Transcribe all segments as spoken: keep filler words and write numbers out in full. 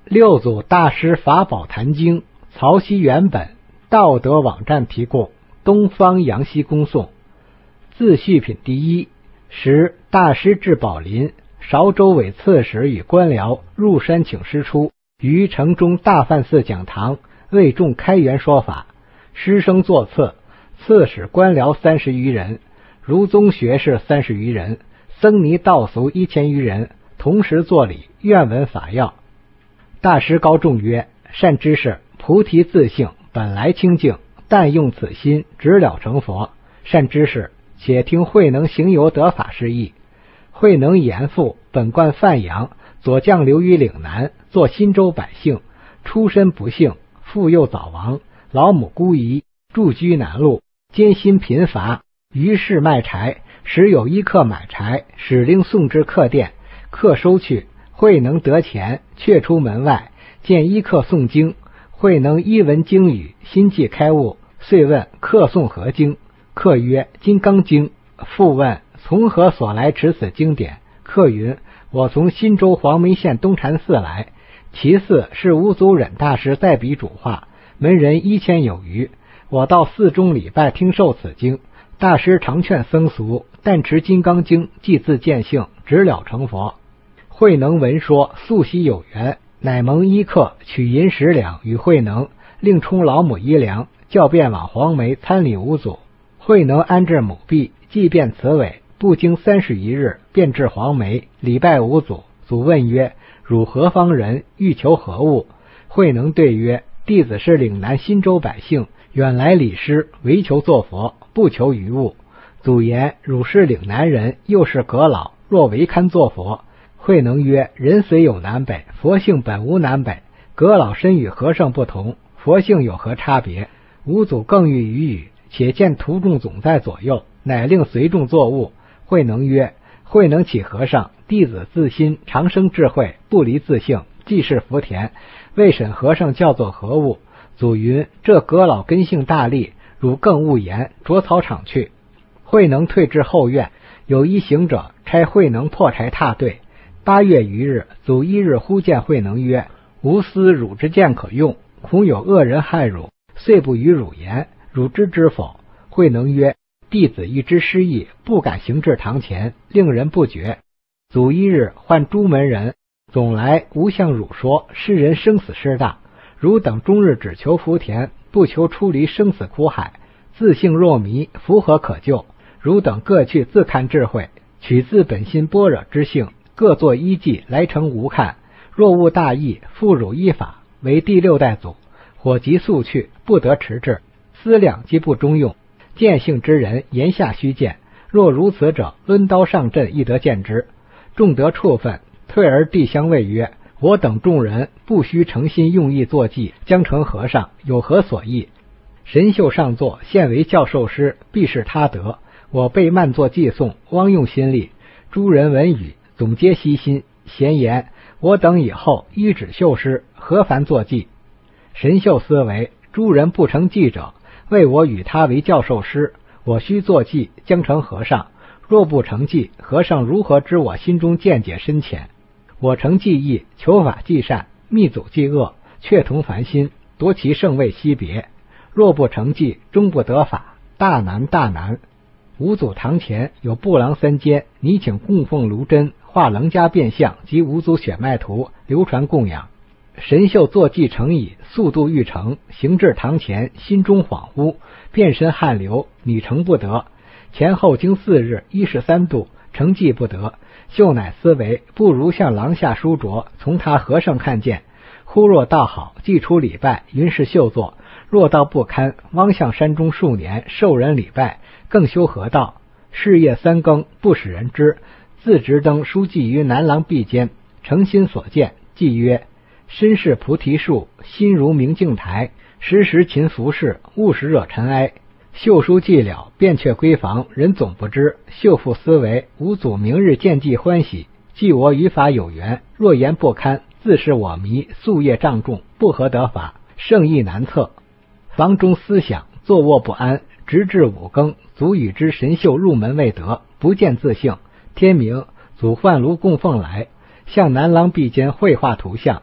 六祖大师法宝坛经曹溪原本道德网站提供，东方阳西恭送。自序品第一，时大师至宝林，韶州委刺史与官僚入山请师出，于城中大梵寺讲堂为众开元说法，师生作次，刺史官僚三十余人，儒宗学士三十余人，僧尼道俗一千余人，同时作礼，愿闻法要。大师高众曰：善知识，菩提自性本来清净，但用此心直了成佛。善知识，且听慧能行有得法事意。慧能严复本贯范阳，左将流于岭南，做新州百姓，出身不幸，父幼早亡，老母孤遗，住居南路，艰辛贫乏，于是卖柴，时有一客买柴，使令送至客店，客收去，慧能得钱，却出门外，见一客诵经，慧能一闻经语，心悸开悟，遂问客诵何经？客曰：金刚经。复问从何所来持此经典？客云：我从新州黄梅县东禅寺来。其寺是吴祖忍大师在笔主画，门人一千有余。我到寺中礼拜听受此经，大师常劝僧俗，但持金刚经，即自见性，直了成佛。慧能闻说，素昔有缘，乃蒙依客取银十两与慧能，另充老母衣粮，叫便往黄梅参礼吴祖。慧能安置母婢，即便此尾，不经三十一日，便至黄梅，礼拜吴祖。祖问曰：汝何方人？欲求何物？慧能对曰：弟子是岭南新州百姓，远来礼师，唯求作佛，不求余物。祖言：汝是岭南人，又是阁老，若唯堪作佛？慧能曰：人虽有南北，佛性本无南北。阁老身与和尚不同，佛性有何差别？吴祖更欲语语，且见徒众总在左右，乃令随众作务。慧能曰：慧能启和尚，弟子自心，长生智慧，不离自性，既是福田，未审和尚叫做何物？祖云：这阁老根性大利，汝更勿言，着草场去。慧能退至后院，有一行者差慧能破柴踏对。八月余日，祖一日忽见慧能曰：吾思汝之剑可用，恐有恶人害汝，遂不与汝言，汝知之否？慧能曰：弟子欲知师意，不敢行至堂前，令人不觉。祖一日唤诸门人，总来无向汝说，世人生死事大，汝等终日只求福田，不求出离生死苦海，自性若迷，福何可救？汝等各去自看智慧，取自本心般若之性，各作依计来成无看。若无大义，复汝依法，为第六代祖。火急速去，不得迟滞，思量即不中用。见性之人，言下须见。若如此者，抡刀上阵，亦得见之。众得处分，退而递相谓曰：我等众人不须诚心用意作记，将成和尚，有何所益？神秀上座，现为教授师，必是他得。我被慢作记诵，汪用心力。诸人闻语，总皆悉心，咸言：我等以后依止秀师，何烦作记？神秀思维，诸人不成记者，为我与他为教授师，我须作记，将成和尚。若不成记，和尚如何知我心中见解深浅？我成记义，求法既善，密祖既恶，却同凡心，夺其圣位惜别。若不成记，终不得法，大难大难。吴祖堂前有布廊三间，拟请供奉卢真、画楞伽变相及吴祖血脉图，流传供养。神秀作记成矣，速度欲成，行至堂前，心中恍惚，遍身汗流，拟成不得。前后经四日，一十三度，成记不得。秀乃思维，不如向廊下书着，从他和尚看见。忽若道好，即出礼拜，云是秀作。若道不堪，汪向山中数年，受人礼拜，更修何道？是夜三更，不使人知，自执灯书记于南廊壁间，诚心所见，记曰：身是菩提树，心如明镜台，时时勤拂拭，勿使惹尘埃。秀书既了，便却闺房，人总不知。秀妇思维，吾祖明日见记欢喜，既我与法有缘，若言不堪，自是我迷，夙业障重，不合得法，圣意难测。房中思想，坐卧不安，直至五更，祖与之神秀入门未得，不见自性。天明，祖唤卢供奉来，向南廊壁间绘画图像。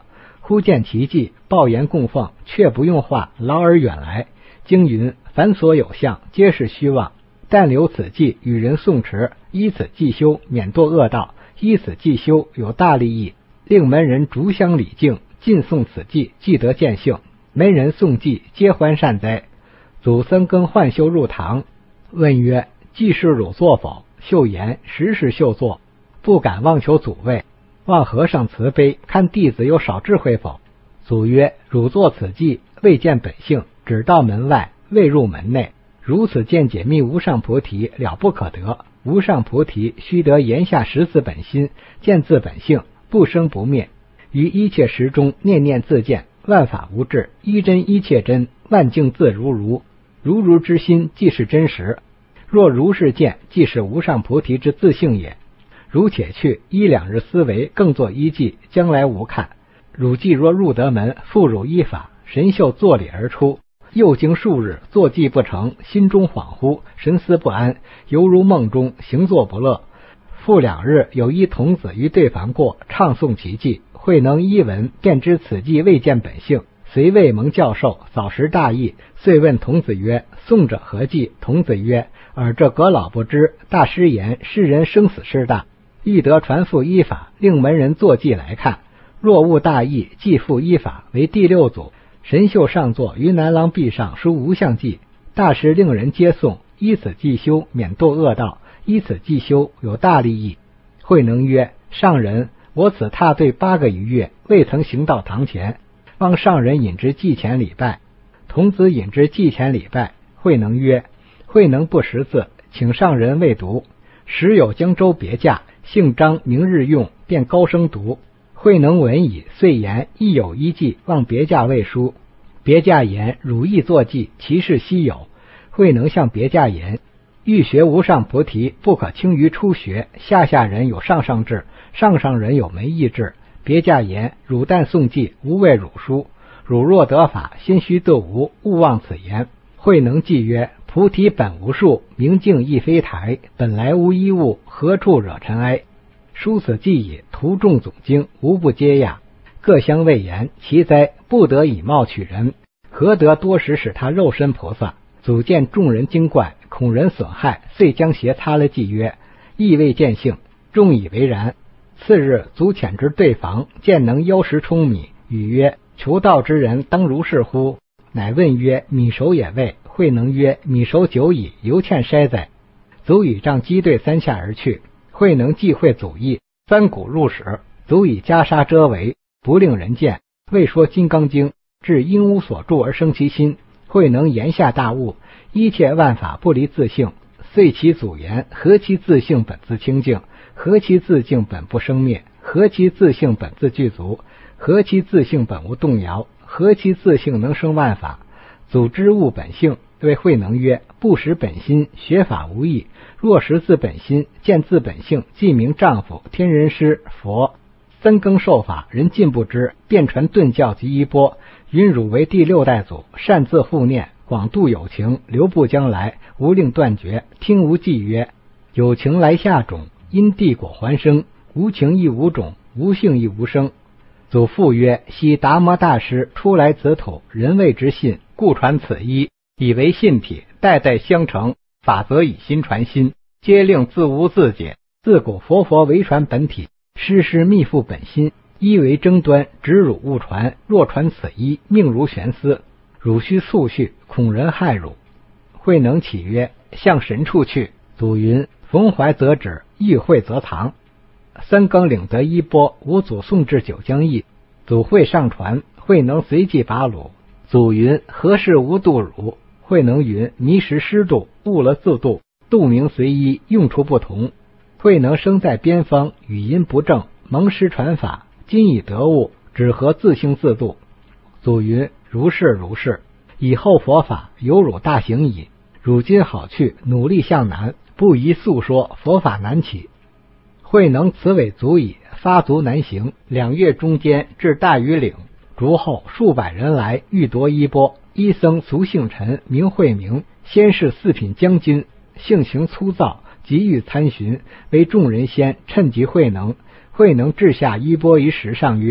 忽见其迹，抱言供奉，却不用话，劳而远来。经云：凡所有相，皆是虚妄。但留此记，与人诵持，依此记修，免堕恶道。依此记修，有大利益。令门人逐香礼敬，尽诵此记，即得见性。门人诵记，皆欢善哉。祖僧更换修入堂，问曰：记是汝作否？秀言：实是秀作，不敢妄求祖位。望和尚慈悲，看弟子有少智慧否？祖曰：汝作此记，未见本性，只到门外，未入门内。如此见解密无上菩提，了不可得。无上菩提须得言下识自本心，见自本性，不生不灭。于一切时中，念念自见，万法无质，一真一切真，万境自如如。如如之心，即是真实。若如是见，即是无上菩提之自性也。如且去一两日思维，更作依记，将来无看。汝既若入得门，复汝依法，神秀作礼而出。又经数日，坐记不成，心中恍惚，神思不安，犹如梦中，行作不乐。复两日，有一童子于对房过，唱诵其记，慧能一闻，便知此记未见本性，遂未蒙教授，早识大义，遂问童子曰：诵者何记？童子曰：尔这阁老不知，大师言世人生死事大，欲得传复依法，令门人作记来看。若悟大义，即复依法，为第六祖。神秀上座于南廊壁上书无相记，大师令人皆诵，依此记修，免堕恶道。依此记修，有大利益。慧能曰：上人，我此踏对八个余月，未曾行到堂前，望上人引之祭前礼拜。童子引之祭前礼拜。慧能曰：慧能不识字，请上人未读。时有江州别驾，姓张，名日用，便高声读。慧能闻已，遂言：亦有一记，望别驾未书。别驾言：汝亦作记，其事稀有。慧能向别驾言：欲学无上菩提，不可轻于初学。下下人有上上智，上上人有门义智。别驾言：汝但诵记，无谓汝书。汝若得法，心须得无，勿忘此言。慧能记曰：菩提本无树，明镜亦非台，本来无一物，何处惹尘埃？书此记也，图众总经，无不皆讶。各相谓言：其哉，不得以貌取人，何得多时使他肉身菩萨？祖见众人惊怪，恐人损害，遂将鞋擦了记曰：亦未见性。众以为然。次日，祖遣之对房，见能腰食舂米，语曰：求道之人当如是乎？乃问曰：米熟也未？慧能曰：米熟久矣，犹欠筛哉。祖以杖击对三下而去。慧能忌讳祖意，三鼓入室，祖以袈裟遮围，不令人见。未说金刚经，至因无所住而生其心。慧能言下大悟，一切万法不离自性。遂其祖言：何其自性本自清净？何其自性本不生灭？何其自性本自具足？何其自性本无动摇？何其自性能生万法？祖知悟本性，对慧能曰：不识本心，学法无益。若识自本心，见自本性，即名丈夫、天人师、佛。三更受法，人尽不知，便传顿教及衣钵。云汝为第六代祖，善自护念，广度有情，留步将来，无令断绝。听无记曰：有情来下种，因地果还生；无情亦无种，无性亦无生。祖父曰：昔达摩大师出来此土，人谓之信，故传此一，以为信体，代代相承。法则以心传心，皆令自无自解。自古佛佛为传本体，师师密付本心。一为争端，只汝勿传。若传此一，命如悬丝。汝须速续，恐人害汝。慧能起曰：向神处去。祖云：逢怀则止，遇会则藏。三更领得衣钵，吾祖送至九江驿。祖会上船，慧能随即拔橹。祖云：何事无度汝？慧能云：迷时失度，悟了自度，度名随一，用处不同。慧能生在边方，语音不正，蒙师传法，今已得悟，只合自性自度。祖云：如是如是，以后佛法有汝大行矣。汝今好去，努力向南，不宜诉说，佛法难起。慧能此尾足矣，发足南行。两月中间至大禹岭，逐后数百人来，欲夺衣钵。一僧俗姓陈，名慧明，先是四品将军，性情粗糙，急欲参寻，为众人先，趁机慧能。慧能掷下衣钵于石上曰：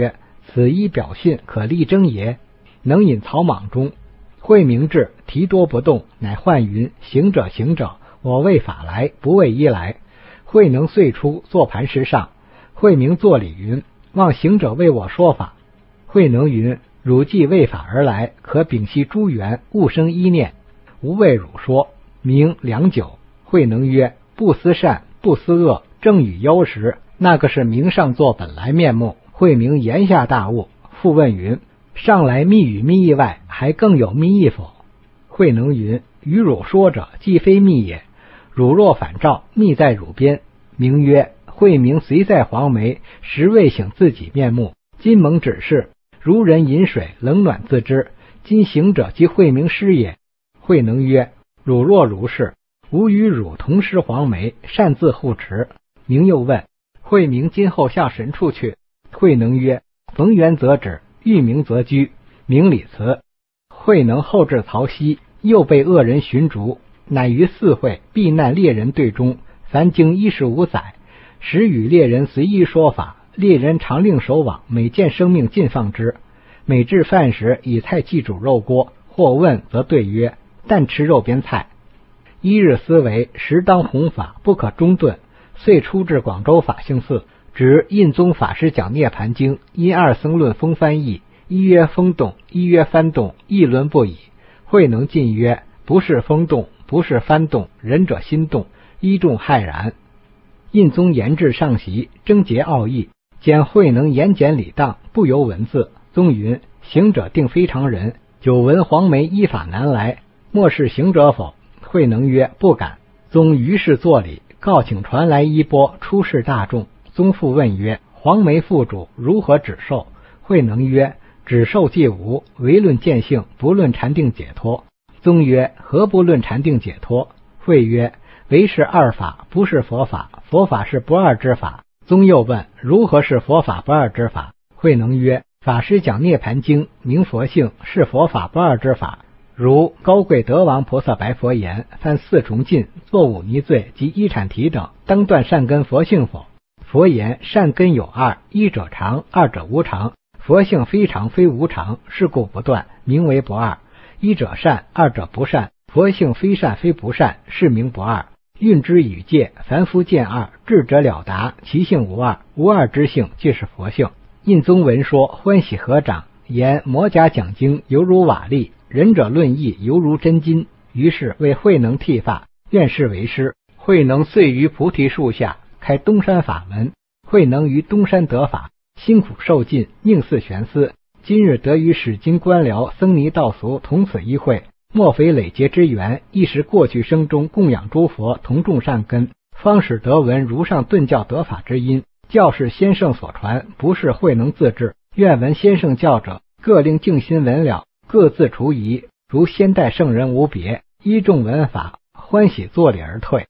此一表训可力争也。能引草莽中，惠明至，提多不动，乃唤云：行者行者，我为法来，不为衣来。惠能遂出，坐盘石上。惠明作礼云：望行者为我说法。惠能云：汝既为法而来，可屏息诸缘，勿生依念。吾为汝说。明良久。惠能曰：不思善，不思恶，正与忧时，那个是明上座本来面目。惠明言下大悟，复问云：上来密与密意外，还更有密意否？惠能云：与汝说者，既非密也。汝若反照，密在汝边。明曰：惠明虽在黄梅，实未醒自己面目。今蒙指示，如人饮水，冷暖自知。今行者即惠明师也。惠能曰：汝若如是，吾与汝同师黄梅，擅自护持。明又问：惠明今后向神处去？惠能曰：逢缘则止，遇明则居。明礼辞。惠能后至曹溪，又被恶人寻逐，乃于四会避难猎人队中，凡经一十五载，时与猎人随意说法。猎人常令守网，每见生命尽放之。每至饭时，以菜祭煮肉锅，或问则对曰：但吃肉边菜。一日思维，时当弘法，不可中顿，遂出至广州法性寺，指印宗法师讲涅盘经，因二僧论风翻译，一曰风动，一曰翻动，议论不已。惠能进曰：不是风动，不是翻动，仁者心动。一众骇然。印宗言至上席，征结奥义，见惠能言简理当，不由文字。宗云：行者定非常人，久闻黄梅依法难来，莫是行者否？惠能曰：不敢。宗于是作礼，告请传来衣钵，出示大众。宗复问曰：黄梅副主如何指授？惠能曰：指授既无，唯论见性，不论禅定解脱。宗曰：何不论禅定解脱？惠曰：唯是二法，不是佛法，佛法是不二之法。宗又问：如何是佛法不二之法？惠能曰：法师讲涅盘经，明佛性，是佛法不二之法。如高贵德王菩萨白佛言：犯四重禁，作忤逆罪及一阐提等，当断善根佛性否？佛言：善根有二，一者常，二者无常。佛性非常非无常，是故不断，名为不二。一者善，二者不善。佛性非善非不善，是名不二。运之与界，凡夫见二，智者了达，其性无二，无二之性即是佛性。印宗闻说，欢喜合掌，言摩葭讲经犹如瓦砾，仁者论义犹如真金。于是为惠能剃发，愿仕为师。惠能遂于菩提树下开东山法门。惠能于东山得法，辛苦受尽，命似悬丝。今日得与史今官僚僧尼道俗同此一会，莫非累劫之缘，亦是过去生中供养诸佛，同种善根，方使得闻如上顿教得法之因。教是先圣所传，不是惠能自制。愿闻先圣教者，各令静心闻了，各自除疑，如先代圣人无别。依众闻法，欢喜作礼而退。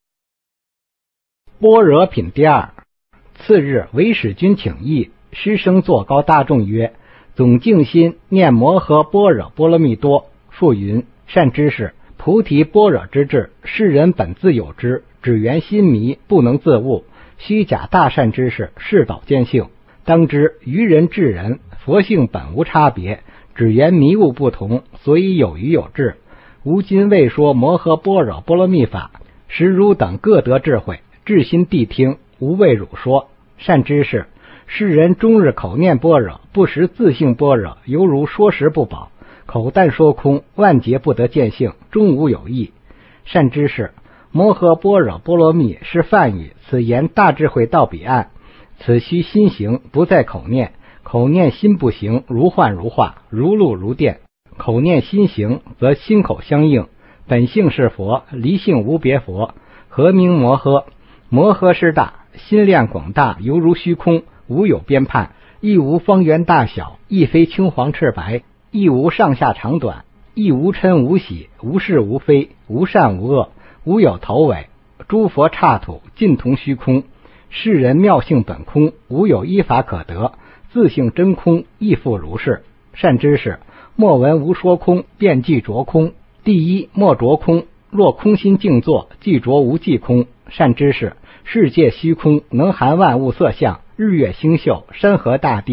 般若品第二。次日，为使君请益，师生坐高大众曰：总静心念摩诃般若波罗蜜多。复云：善知识，菩提般若之智，世人本自有之，只缘心迷，不能自悟。虚假大善知识，是导见性。当知于人至人，佛性本无差别，只缘迷悟不同，所以有余有智。吾今未说摩诃般若波罗蜜法，使汝等各得智慧，至心谛听，吾为汝说。善知识，世人终日口念般若，不识自性般若，犹如说食不饱，口但说空，万劫不得见性，终无有益。善知识，摩诃般若波罗蜜是梵语，此言大智慧到彼岸。此须心行，不在口念。口念心不行，如幻如化，如露如电。口念心行，则心口相应。本性是佛，离性无别佛。何名摩诃？摩诃是大，心量广大，犹如虚空，无有边判，亦无方圆大小，亦非青黄赤白，亦无上下长短，亦无嗔无喜，无是无非，无善无恶，无有头尾。诸佛刹土，尽同虚空。世人妙性本空，无有依法可得，自性真空，亦复如是。善知识，莫闻无说空，便即着空。第一，莫着空，若空心静坐，即着无际空。善知识，世界虚空，能含万物色相，日月星宿，山河大地，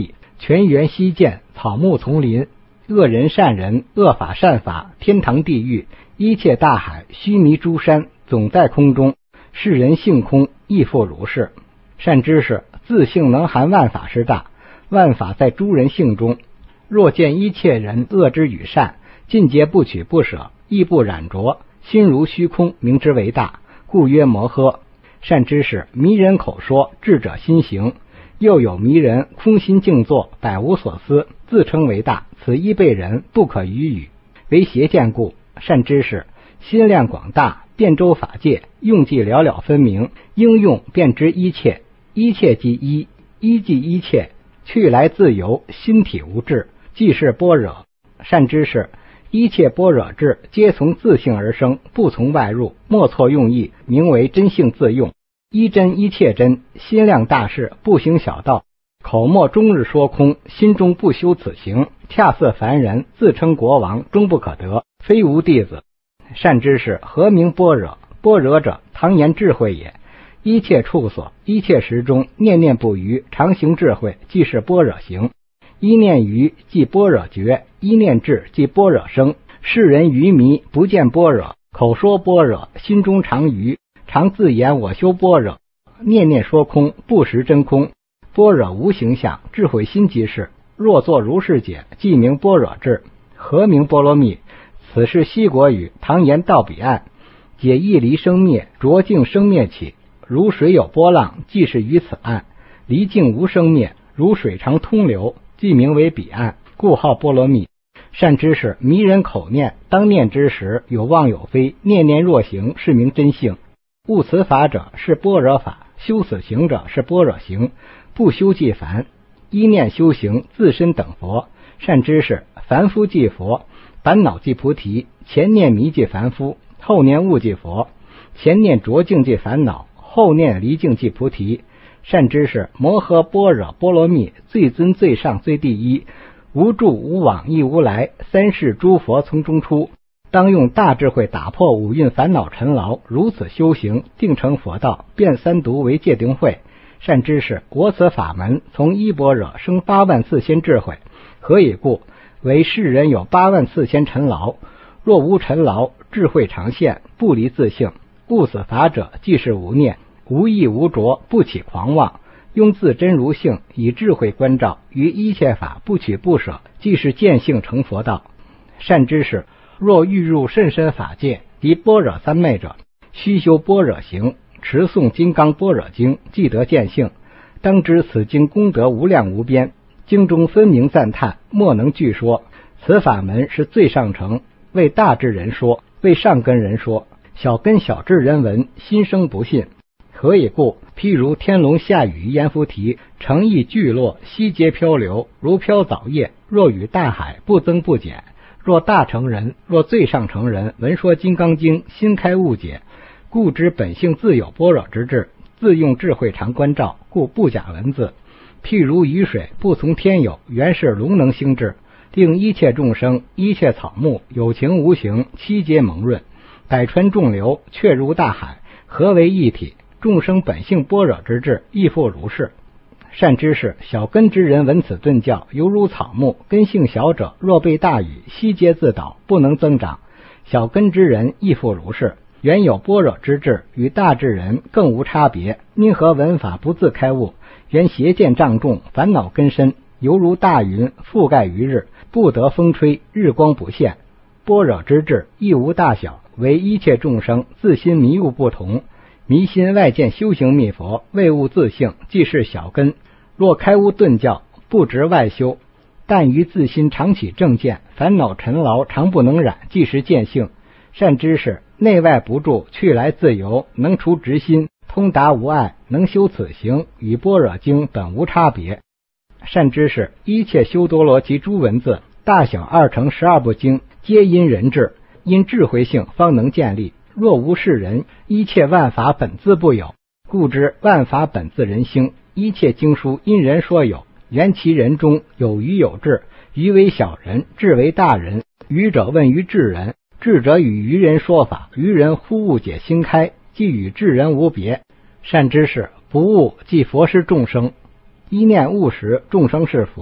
泉源溪涧，草木丛林，恶人善人，恶法善法，天堂地狱，一切大海，须弥诸山，总在空中。世人性空，亦复如是。善知识，自性能含万法之大，万法在诸人性中。若见一切人恶之与善，尽皆不取不舍，亦不染着，心如虚空，名之为大，故曰摩诃。善知识，迷人口说，智者心行。又有迷人空心静坐，百无所思，自称为大，此亦被人不可逾语，为邪见故。善知识，心量广大，遍周法界，用计了了分明，应用便知一切，一切即一，一即一切，去来自由，心体无滞，即是般若。善知识，一切般若智，皆从自性而生，不从外入，莫错用意，名为真性自用。一真一切真，心量大事，不行小道，口沫终日说空，心中不修此行，恰似凡人，自称国王，终不可得，非无弟子。善知识，何名般若？般若者，唐言智慧也。一切处所，一切时中，念念不渝，常行智慧，即是般若行。一念愚，即般若觉；一念智，即般若生。世人愚迷，不见般若，口说般若，心中常愚，常自言我修般若，念念说空，不识真空。般若无形象，智慧心即是。若作如是解，即名般若智。何名波罗蜜？此是西国语，唐言到彼岸，解义离生灭，浊净生灭起。如水有波浪，即是于此岸；离境无生灭，如水常通流，即名为彼岸，故号波罗蜜。善知识，迷人口念，当念之时，有妄有非，念念若行，是名真性。悟此法者，是般若法；修此行者，是般若行。不修即凡，一念修行，自身等佛。善知识，凡夫即佛，烦恼即菩提，前念迷即凡夫，后念悟即佛。前念浊净即烦恼，后念离净即菩提。善知识，摩诃般若波罗蜜，最尊最上最第一，无住无往亦无来，三世诸佛从中出。当用大智慧打破五蕴烦恼尘劳，如此修行，定成佛道，变三毒为戒定慧。善知识，我此法门从一般若生八万四千智慧。何以故？为世人有八万四千尘劳，若无尘劳，智慧常现，不离自性。悟此法者，即是无念，无意无着，不起狂妄，用自真如性，以智慧关照，于一切法不取不舍，即是见性成佛道。善知识，若欲入甚深法界，即般若三昧者，须修般若行，持诵金刚般若经，即得见性。当知此经功德无量无边，经中分明赞叹，莫能具说。此法门是最上乘，为大智人说，为上根人说，小根小智人闻，心生不信。何以故？譬如天龙下雨于阎浮提，诚意聚落，悉皆漂流，如飘藻叶。若与大海，不增不减。若大乘人，若最上乘人，闻说金刚经，心开悟解，故知本性自有般若之智，自用智慧常关照，故不假文字。譬如雨水，不从天有，原是龙能兴智，令一切众生，一切草木，有情无形，悉皆蒙润。百川众流，却如大海，合为一体。众生本性般若之智，亦复如是。善知识，小根之人闻此顿教，犹如草木；根性小者，若被大雨，悉皆自倒，不能增长。小根之人亦复如是。原有般若之智，与大智人更无差别。因何闻法不自开悟？原邪见障重，烦恼根深，犹如大云覆盖于日，不得风吹，日光不现。般若之智亦无大小，为一切众生自心迷悟不同。迷心外见修行密佛，未悟自性，即是小根。若开悟顿教，不执外修，但于自心常起正见，烦恼尘劳常不能染，即是见性。善知识，内外不住，去来自由，能除执心，通达无碍，能修此行，与般若经本无差别。善知识，一切修多罗及诸文字，大小二乘十二部经，皆因人智，因智慧性方能建立。若无是人，一切万法本自不有，故知万法本自人兴。一切经书因人说有，原其人中有愚有智，愚为小人，智为大人。愚者问于智人，智者与愚人说法，愚人忽悟解心开，即与智人无别。善知识，不悟即佛是众生。一念悟时，众生是佛；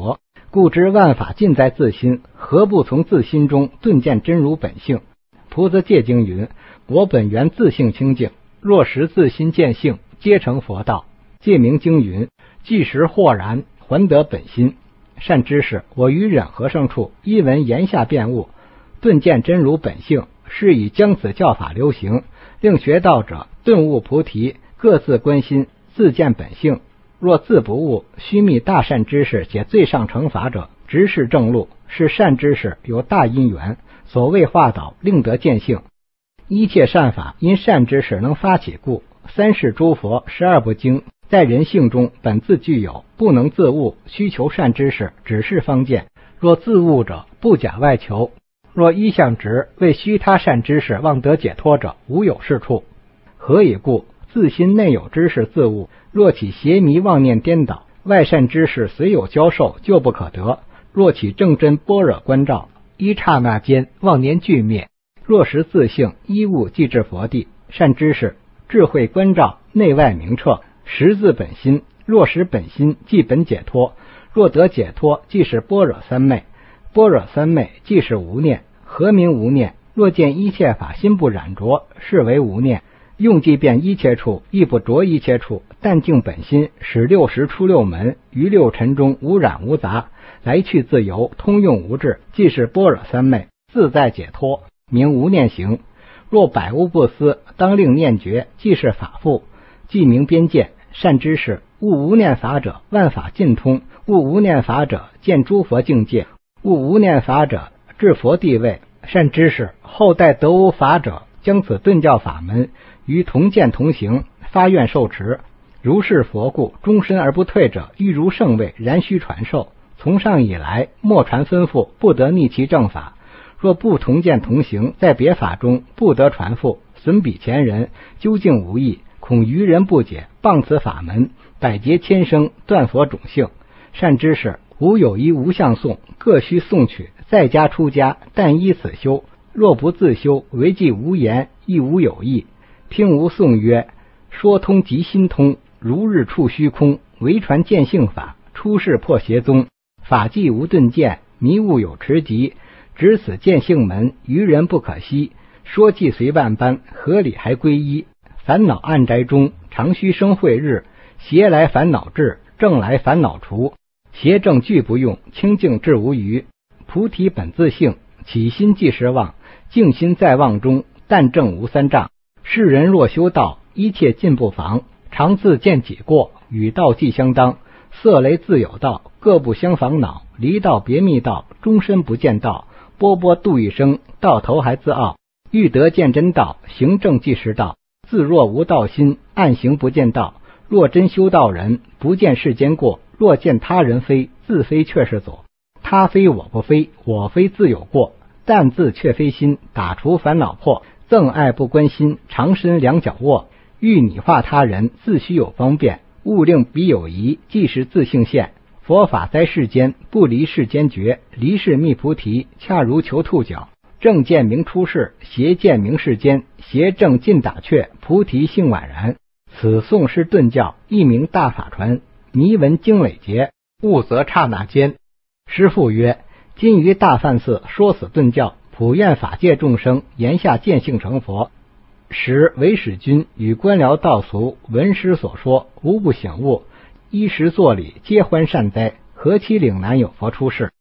故知万法尽在自心，何不从自心中顿见真如本性？菩萨戒经云：我本原自性清净，若识自心见性，皆成佛道。戒名经云：即时豁然，还得本心。善知识，我于忍和尚处，一闻言下辩悟，顿见真如本性，是以将此教法流行，令学道者顿悟菩提，各自关心，自见本性。若自不悟，须觅大善知识且最上乘法者，直视正路，是善知识有大因缘，所谓化导，令得见性。一切善法因善知识能发起故，三世诸佛十二部经在人性中本自具有，不能自悟，需求善知识指示方见。若自悟者，不假外求；若一向直，为虚他善知识望得解脱者，无有是处。何以故？自心内有知识自悟，若起邪迷妄念颠倒，外善知识虽有教授，就不可得。若起正真般若观照，一刹那间妄念俱灭。若识自性，依悟即至佛地。善知识智慧观照，内外明彻，识自本心。若识本心，即本解脱。若得解脱，即是般若三昧。般若三昧，即是无念。何名无念？若见一切法心不染着，是为无念。用即便一切处，亦不着一切处，但净本心，使六识出六门，于六尘中无染无杂，来去自由，通用无滞，即是般若三昧，自在解脱，名无念行。若百无不思，当令念觉，即是法复，即名边见。善知识，悟无念法者，万法尽通；悟无念法者，见诸佛境界；悟无念法者，至佛地位。善知识，后代得无法者，将此顿教法门于同见同行，发愿受持。如是佛故，终身而不退者，欲如圣位，然须传授。从上以来，莫传吩咐，不得逆其正法。若不同见同行，在别法中不得传复，损彼前人，究竟无益，恐愚人不解，谤此法门，百劫千生，断佛种性。善知识，吾有一无相颂，各须诵取，在家出家，但依此修。若不自修，唯记无言，亦无有益。听吾颂曰：说通即心通，如日处虚空，唯传见性法，出世破邪宗。法纪无顿见，迷悟有持疾，只此见性门，愚人不可惜。说既随万般，合理还归一。烦恼暗宅中，常须生慧日。邪来烦恼至，正来烦恼除。邪正俱不用，清净至无余。菩提本自性，起心即是妄，静心在妄中，但正无三障。世人若修道，一切尽不妨。常自见己过，与道既相当。色雷自有道，各不相妨恼。离道别密道，终身不见道。波波度一生，到头还自傲。欲得见真道，行正即是道。自若无道心，暗行不见道。若真修道人，不见世间过。若见他人非，自非却是左。他非我不非，我非自有过。但自却非心，打除烦恼破。憎爱不关心，长身两脚卧。欲拟化他人，自须有方便。勿令彼有疑，即是自性现。佛法在世间，不离世间觉。离世觅菩提，恰如求兔角。正见明出世，邪见明世间。邪正尽打却，菩提性宛然。此颂是顿教，一名大法传。迷闻经累劫，悟则刹那间。师父曰：今于大梵寺说此顿教，普愿法界众生言下见性成佛。时为使君与官僚道俗闻师所说，无不醒悟，衣食作礼皆欢善哉，何其岭南有佛出世。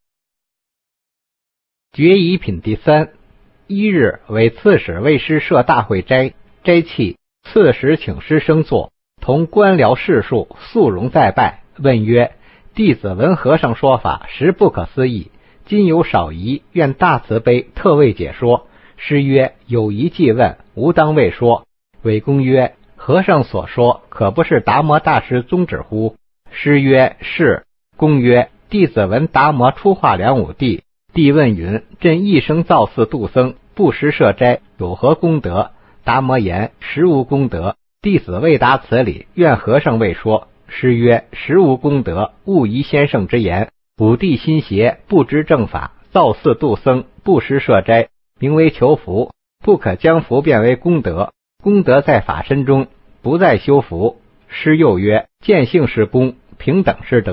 决仪品第三。一日为刺史为师设大会斋，斋契，刺史请师生坐，同官僚士庶肃容再拜，问曰：弟子闻和尚说法，实不可思议，今有少疑，愿大慈悲，特为解说。师曰：有疑即问，吾当为说。韦公曰：和尚所说，可不是达摩大师宗旨乎？师曰：是。公曰：弟子闻达摩初化梁武帝，帝问云：朕一生造寺度僧，不时设斋，有何功德？达摩言：实无功德。弟子未达此理，愿和尚为说。师曰：实无功德，勿疑先生之言。武帝心邪，不知正法，造寺度僧，不时设斋，名为求福，不可将福变为功德。功德在法身中，不在修福。师又曰：见性是功，平等是德。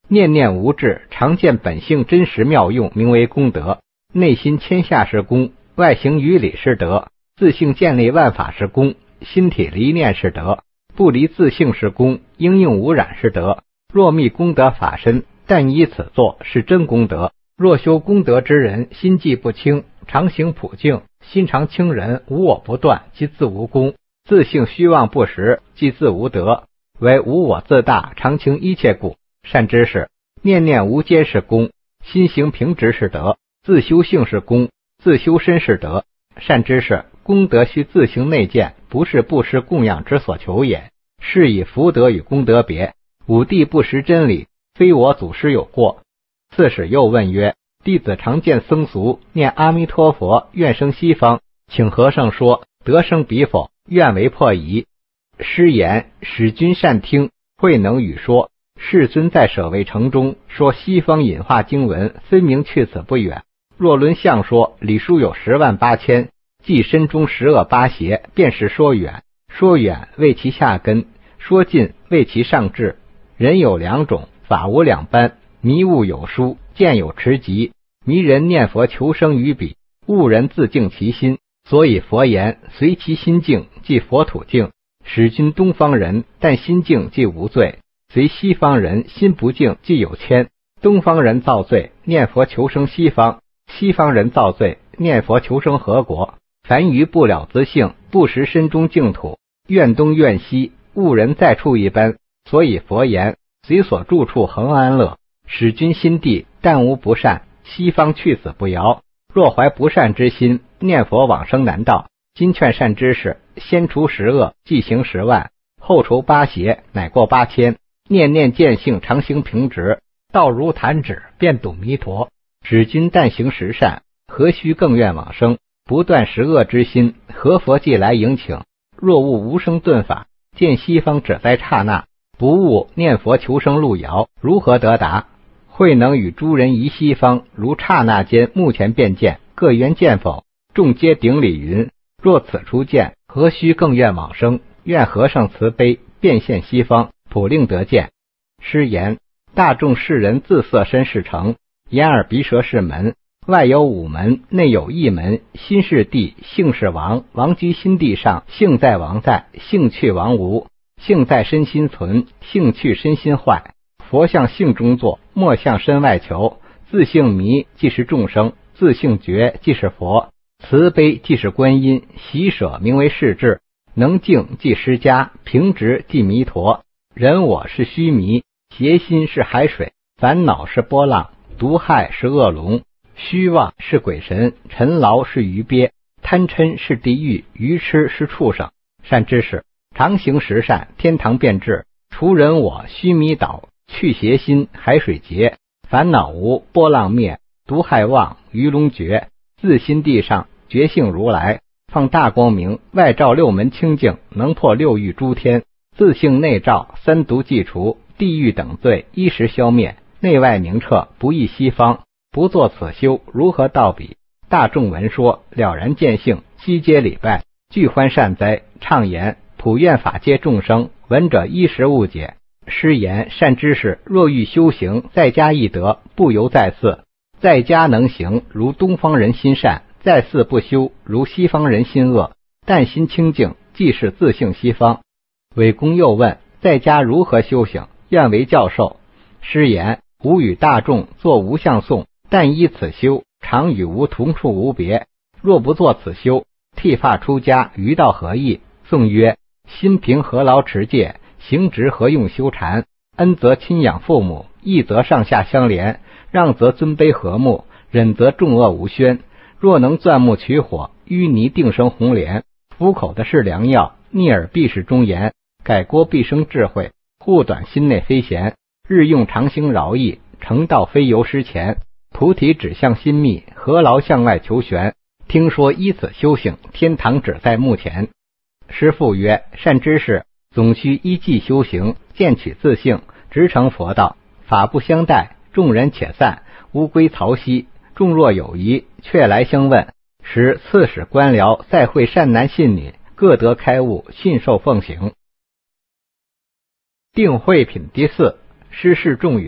念念无滞，常见本性真实妙用，名为功德。内心谦下是功，外形于理是德。自性建立万法是功，心体离念是德。不离自性是功，应用无染是德。若觅功德法身，但依此作，是真功德。若修功德之人，心计不清，常行普净，心常清人，无我不断，即自无功。自性虚妄不实，即自无德。为无我自大，常情一切故。善知识，念念无间是功，心行平直是德。自修性是功，自修身是德。善知识，功德须自行内见，不是布施供养之所求也。是以福德与功德别。五弟不识真理，非我祖师有过。刺史又问曰：弟子常见僧俗念阿弥陀佛，愿生西方，请和尚说得生彼否？愿为破疑。师言：使君善听，慧能语说。世尊在舍卫城中说西方隐化经文，分明去此不远。若论相说，礼数有十万八千，即身中十恶八邪，便是说远。说远为其下根，说近为其上智。人有两种，法无两般。迷悟有疏，见有持疾。迷人念佛求生于彼，悟人自净其心。所以佛言：随其心净，即佛土净。使君东方人，但心净即无罪；随西方人，心不净即有愆。东方人造罪，念佛求生西方；西方人造罪，念佛求生何国？凡于不了自性，不识身中净土，怨东怨西，误人在处一般。所以佛言：随所住处恒安乐。使君心地，但无不善，西方去死不遥。若怀不善之心，念佛往生难道。今劝善知识，先除十恶，即行十万；后除八邪，乃过八千。念念见性，常行平直，道如弹指，便睹弥陀。使君但行十善，何须更愿往生？不断十恶之心，何佛既来迎请？若悟无生顿法，见西方只在刹那；不悟念佛求生路遥，如何得达？慧能与诸人移西方，如刹那间目前便见，各言见否？众皆顶礼云：若此处见，何须更愿往生？愿和尚慈悲，变现西方，普令得见。师言：大众世人自色身是城，眼耳鼻舌是门，外有五门，内有一门。心是地，性是王，王居心地上，性在王在，性去王无。性在身心存，性去身心坏。佛向性中坐，莫向身外求。自性迷，即是众生；自性觉，即是佛。慈悲即是观音，喜舍名为世智，能静即施家，平直即弥陀。人我是须弥，邪心是海水，烦恼是波浪，毒害是恶龙，虚妄是鬼神，尘劳是鱼鳖，贪嗔是地狱，愚痴是畜生。善知识，常行十善，天堂变质。除人我，须弥倒，去邪心，海水结，烦恼无，波浪灭，毒害忘，鱼龙绝。自心地上，觉性如来，放大光明，外照六门清净，能破六欲诸天。自性内照，三毒既除，地狱等罪一时消灭，内外明彻，不异西方。不作此修，如何到彼？大众闻说，了然见性，悉皆礼拜，俱欢善哉。畅言：普愿法界众生，闻者一时误解。师言：善知识，若欲修行，在家易得，不由在寺。在家能行，如东方人心善；在寺不修，如西方人心恶。但心清净，即是自性西方。韦公又问：在家如何修行？愿为教授。师言：吾与大众作无相颂，但依此修，常与吾同处无别。若不作此修，剃发出家，于道何益？颂曰：心平何劳持戒，行直何用修禅？恩则亲养父母，义则上下相连，让则尊卑和睦，忍则众恶无宣。若能钻木取火，淤泥定生红莲。敷口的是良药，逆耳必是忠言。改过必生智慧，护短心内非闲。日用常行饶益，成道非由师前。菩提指向心密，何劳向外求玄？听说依此修行，天堂只在目前。师父曰：善知识，总须依计修行，渐取自性，直成佛道。法不相待，众人且散，乌龟曹溪。众若有疑，却来相问。时刺史官僚再会善男信女，各得开悟，信受奉行。定慧品第四，师示众云：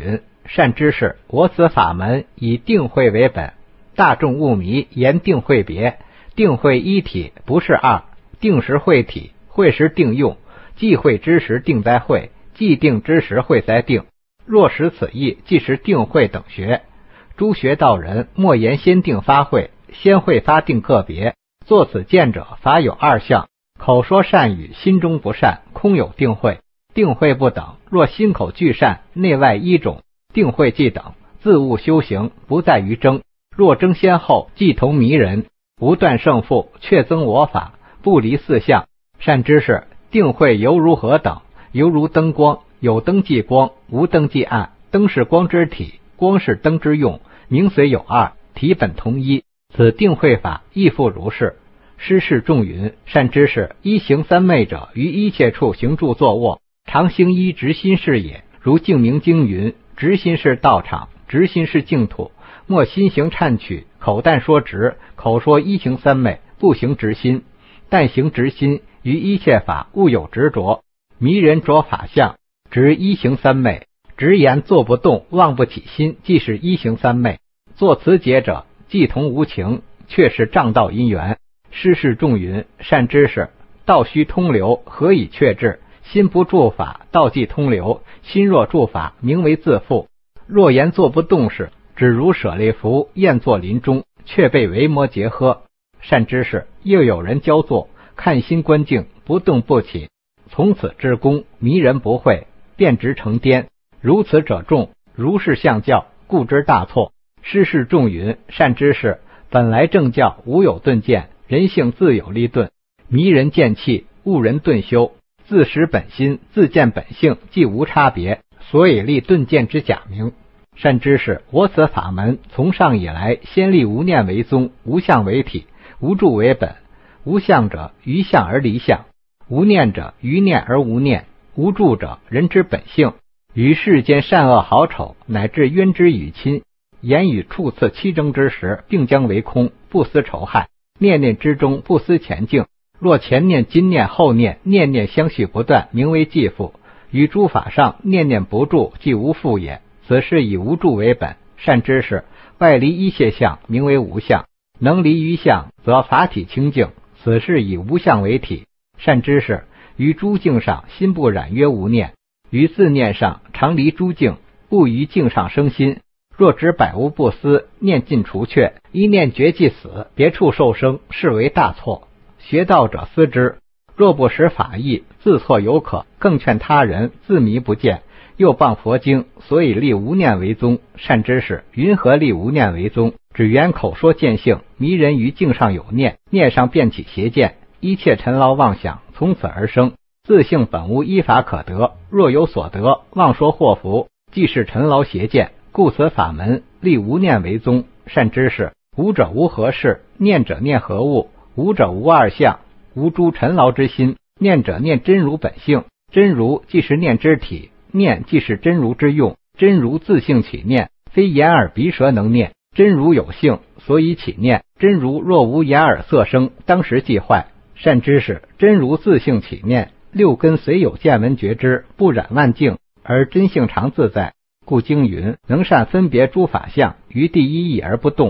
善知识，我此法门以定慧为本，大众误迷，言定慧别。定慧一体，不是二。定时慧体，慧时定用。既慧之时定在慧，既定之时慧在定。若识此意，即是定慧等学。诸学道人，莫言先定发慧，先慧发定个别。作此见者，法有二相：口说善语，心中不善，空有定慧。定慧不等，若心口俱善，内外一种，定慧既等，自悟修行，不在于争。若争先后，既同迷人，无断胜负，却增我法，不离四相。善知识，定慧犹如何等？犹如灯光，有灯即光，无灯即暗。灯是光之体，光是灯之用，名虽有二，体本同一。此定慧法亦复如是。师示众云：善知识，一行三昧者，于一切处行住坐卧，常行一直心是也。如净明经云：直心是道场，直心是净土。莫心行忏取，口但说直，口说一行三昧，不行直心。但行直心，于一切法勿有执着。迷人着法相，执一行三昧，直言坐不动，忘不起心，即是一行三昧。作此解者，既同无情，却是障道因缘。师示众云：善知识，道须通流，何以确志？心不住法，道即通流；心若住法，名为自负。若言坐不动时，只如舍利弗宴坐林中，却被维摩诘喝。善知识，又有人教坐，看心观境，不动不起，从此之功，迷人不会，便直成颠。如此者众，如是相教，故知大错。师示众云：善知识，本来正教无有顿见，人性自有立顿，迷人见气，误人顿修。自识本心，自见本性，既无差别，所以立顿见之假名。善知识，我此法门从上以来，先立无念为宗，无相为体，无住为本。无相者，于相而离相；无念者，于念而无念；无住者，人之本性。于世间善恶好丑，乃至冤之与亲，言语触刺欺争之时，并将为空，不思仇害。念念之中，不思前境。若前念、今念、后念，念念相续不断，名为继父。于诸法上，念念不住，即无父也。此是以无住为本。善知识，外离一切相，名为无相。能离于相，则法体清净。此是以无相为体。善知识，于诸境上，心不染约无念；于自念上，常离诸境，不于境上生心。若知百无不思，念尽除却，一念绝即死，别处受生，是为大错。学道者思之，若不识法义，自错有可，更劝他人自迷不见，又谤佛经，所以立无念为宗。善知识，云何立无念为宗？只缘口说见性，迷人于境上有念，念上便起邪见，一切尘劳妄想从此而生。自性本无依法可得，若有所得，妄说祸福，即是尘劳邪见。故此法门立无念为宗。善知识，无者无何事，念者念何物？无者无二相，无诸尘劳之心。念者念真如本性，真如即是念之体，念即是真如之用。真如自性起念，非眼耳鼻舌能念。真如有性，所以起念。真如若无眼耳色声，当时即坏。善知识，真如自性起念，六根虽有见闻觉知，不染万境，而真性常自在。故经云：能善分别诸法相，于第一义而不动。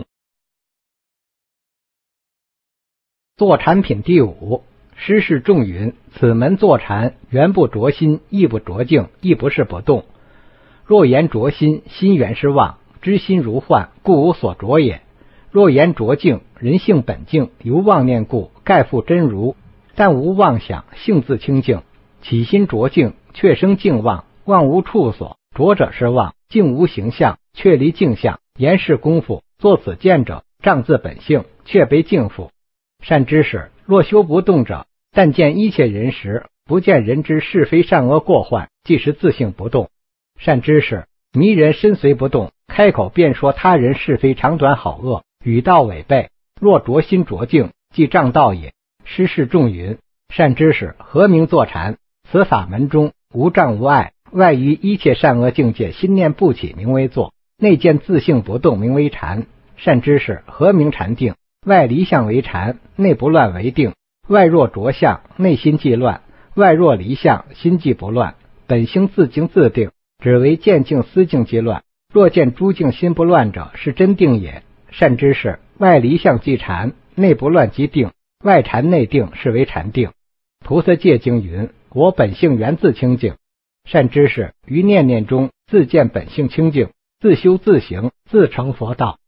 坐禅品第五。师示众云：此门坐禅，原不着心，亦不着境，亦不是不动。若言着心，心原是妄，知心如幻，故无所着也。若言着境，人性本净，由妄念故，盖复真如，但无妄想，性自清净。起心着境，却生境妄，妄无处所，着者是妄，境无形象，却离境相。言是功夫，作此见者，障自本性，却被境缚。善知识，若修不动者，但见一切人时，不见人之是非善恶过患，即是自性不动。善知识，迷人身随不动，开口便说他人是非长短好恶，与道违背。若着心着境，即障道也。师示众云：善知识，何名坐禅？此法门中无障无碍，外于一切善恶境界，心念不起，名为坐；内见自性不动，名为禅。善知识，何名禅定？外离相为禅，内不乱为定。外若着相，内心即乱；外若离相，心即不乱。本性自静自定，只为见境思境即乱。 若见诸境心不乱者，是真定也。善知识，外离相即禅，内不乱即定，外禅内定是为禅定。菩萨戒经云：我本性源自清净。善知识，于念念中自见本性清净，自修自行，自成佛道。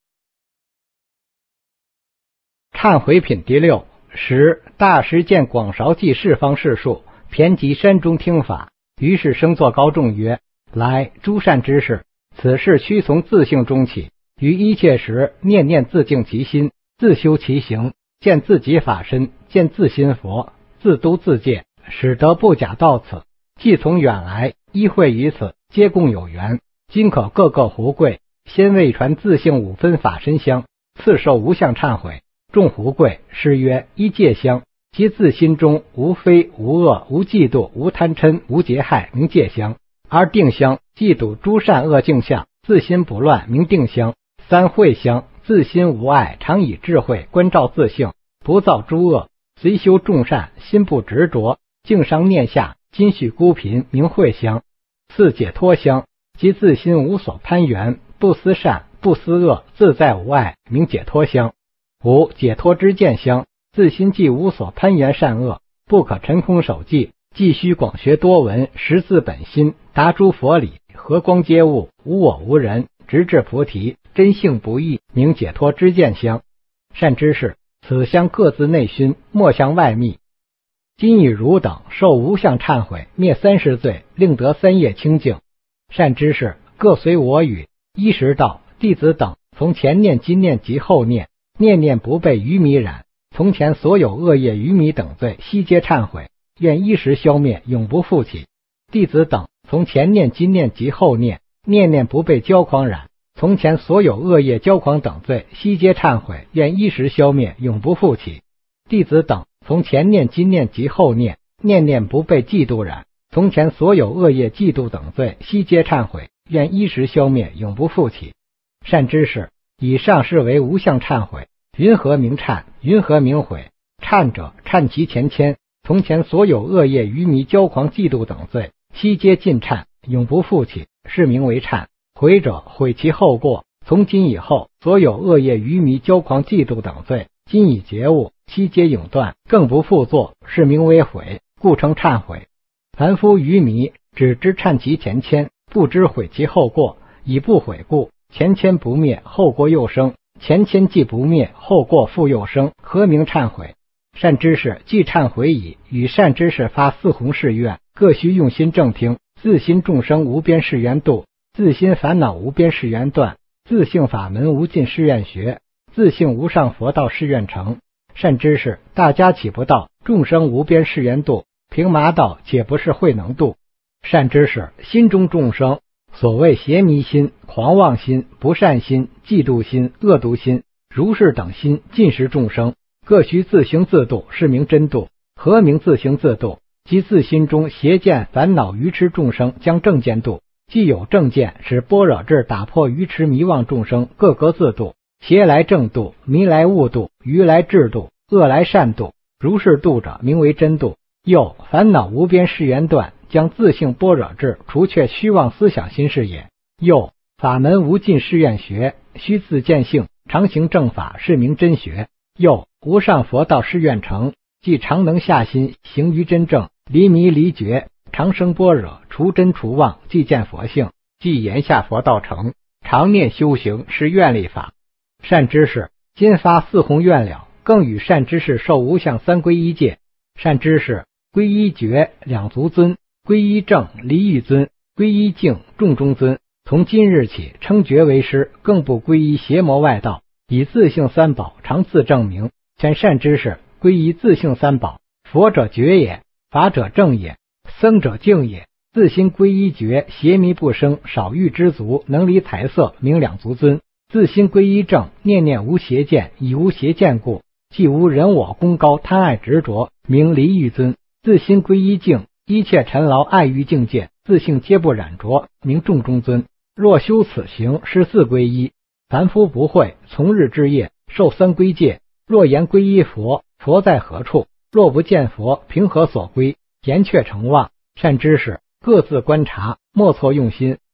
忏悔品第六。十大师见广韶记四方世数，偏及山中听法，于是声作高众曰：来，诸善知识，此事须从自性中起，于一切时念念自净其心，自修其行，见自己法身，见自心佛，自都自戒，使得不假到此。既从远来，依会于此，皆共有缘。今可各个胡跪，先为传自性五分法身香，次受无相忏悔。众胡跪，诗曰：一戒香，即自心中无非无恶无嫉妒无贪嗔无结害，名戒香；而定香，即睹诸善恶镜像，自心不乱，名定香。三慧香，自心无碍，常以智慧观照自性，不造诸恶，随修众善，心不执着，净伤念下，今续孤贫，名慧香。四解脱香，即自心无所攀缘，不思善不思恶，自在无碍，名解脱香。五解脱之见香，自心既无所攀缘善恶，不可陈空守寂，既须广学多闻，识自本心，达诸佛理，和光皆物，无我无人，直至菩提，真性不异，名解脱之见香。善知识，此香各自内熏，莫向外密。今以汝等受无相忏悔，灭三十罪，令得三业清净。善知识，各随我语。一时道，弟子等从前念今念及后念，念念不被愚迷染，从前所有恶业愚迷等罪悉皆忏悔，愿一时消灭，永不复起。弟子等从前念今念及后念，念念不被骄狂染，从前所有恶业骄狂等罪悉皆忏悔，愿一时消灭，永不复起。弟子等从前念今念及后念，念念不被嫉妒染，从前所有恶业嫉妒等罪悉皆忏悔，愿一时消灭，永不复起。善知识，以上是为无相忏悔。云何名忏？云何名悔？忏者，忏其前愆，从前所有恶业愚迷骄狂嫉妒等罪悉皆尽忏，永不复起，是名为忏。悔者，悔其后过，从今以后所有恶业愚迷骄狂嫉妒等罪今已觉悟，悉皆永断，更不复作，是名为悔，故称忏悔。凡夫愚迷，只知忏其前愆，不知悔其后过，以不悔故，前愆不灭，后过又生，前愆既不灭，后过复又生，何名忏悔？善知识，既忏悔已，与善知识发四弘誓愿，各须用心正听，自心众生无边誓愿度，自心烦恼无边誓愿断，自性法门无尽誓愿学，自性无上佛道誓愿成。善知识，大家岂不道众生无边誓愿度，平麻道且不是慧能度。善知识，心中众生所谓邪迷心、狂妄心、不善心、嫉妒心、恶毒心、如是等心，尽是众生，各须自行自度，是名真度。何名自行自度？即自心中邪见烦恼愚痴众生将正见度，既有正见，使般若智打破愚痴迷妄众生，各个自度。邪来正度，迷来悟度，愚来智度，恶来善度，如是度者，名为真度。又烦恼无边誓愿断，将自性般若智除却虚妄思想心是也。又法门无尽誓愿学，须自见性，常行正法，是名真学。又无上佛道誓愿成，即常能下心行于真正，离迷离觉，常生般若，除真除妄，即见佛性，即言下佛道成。常念修行是愿力法。善知识，今发四弘愿了，更与善知识受无相三皈依戒。善知识，皈依觉两足尊，皈依正离欲尊，皈依净众中尊。从今日起称觉为师，更不皈依邪魔外道，以自性三宝常自证明。前善知识，皈依自性三宝，佛者觉也，法者正也，僧者净也。自心皈依觉，邪迷不生，少欲知足，能离财色，名两足尊。自心皈依正，念念无邪见，以无邪见故，既无人我功高贪爱执着，名离欲尊。自心皈依净，一切尘劳爱欲境界，自性皆不染着，名众中尊。若修此行，是四皈依。凡夫不会，从日至夜受三皈戒。若言皈依佛，佛在何处？若不见佛，凭何所归？言却成妄。善知识，各自观察，莫错用心，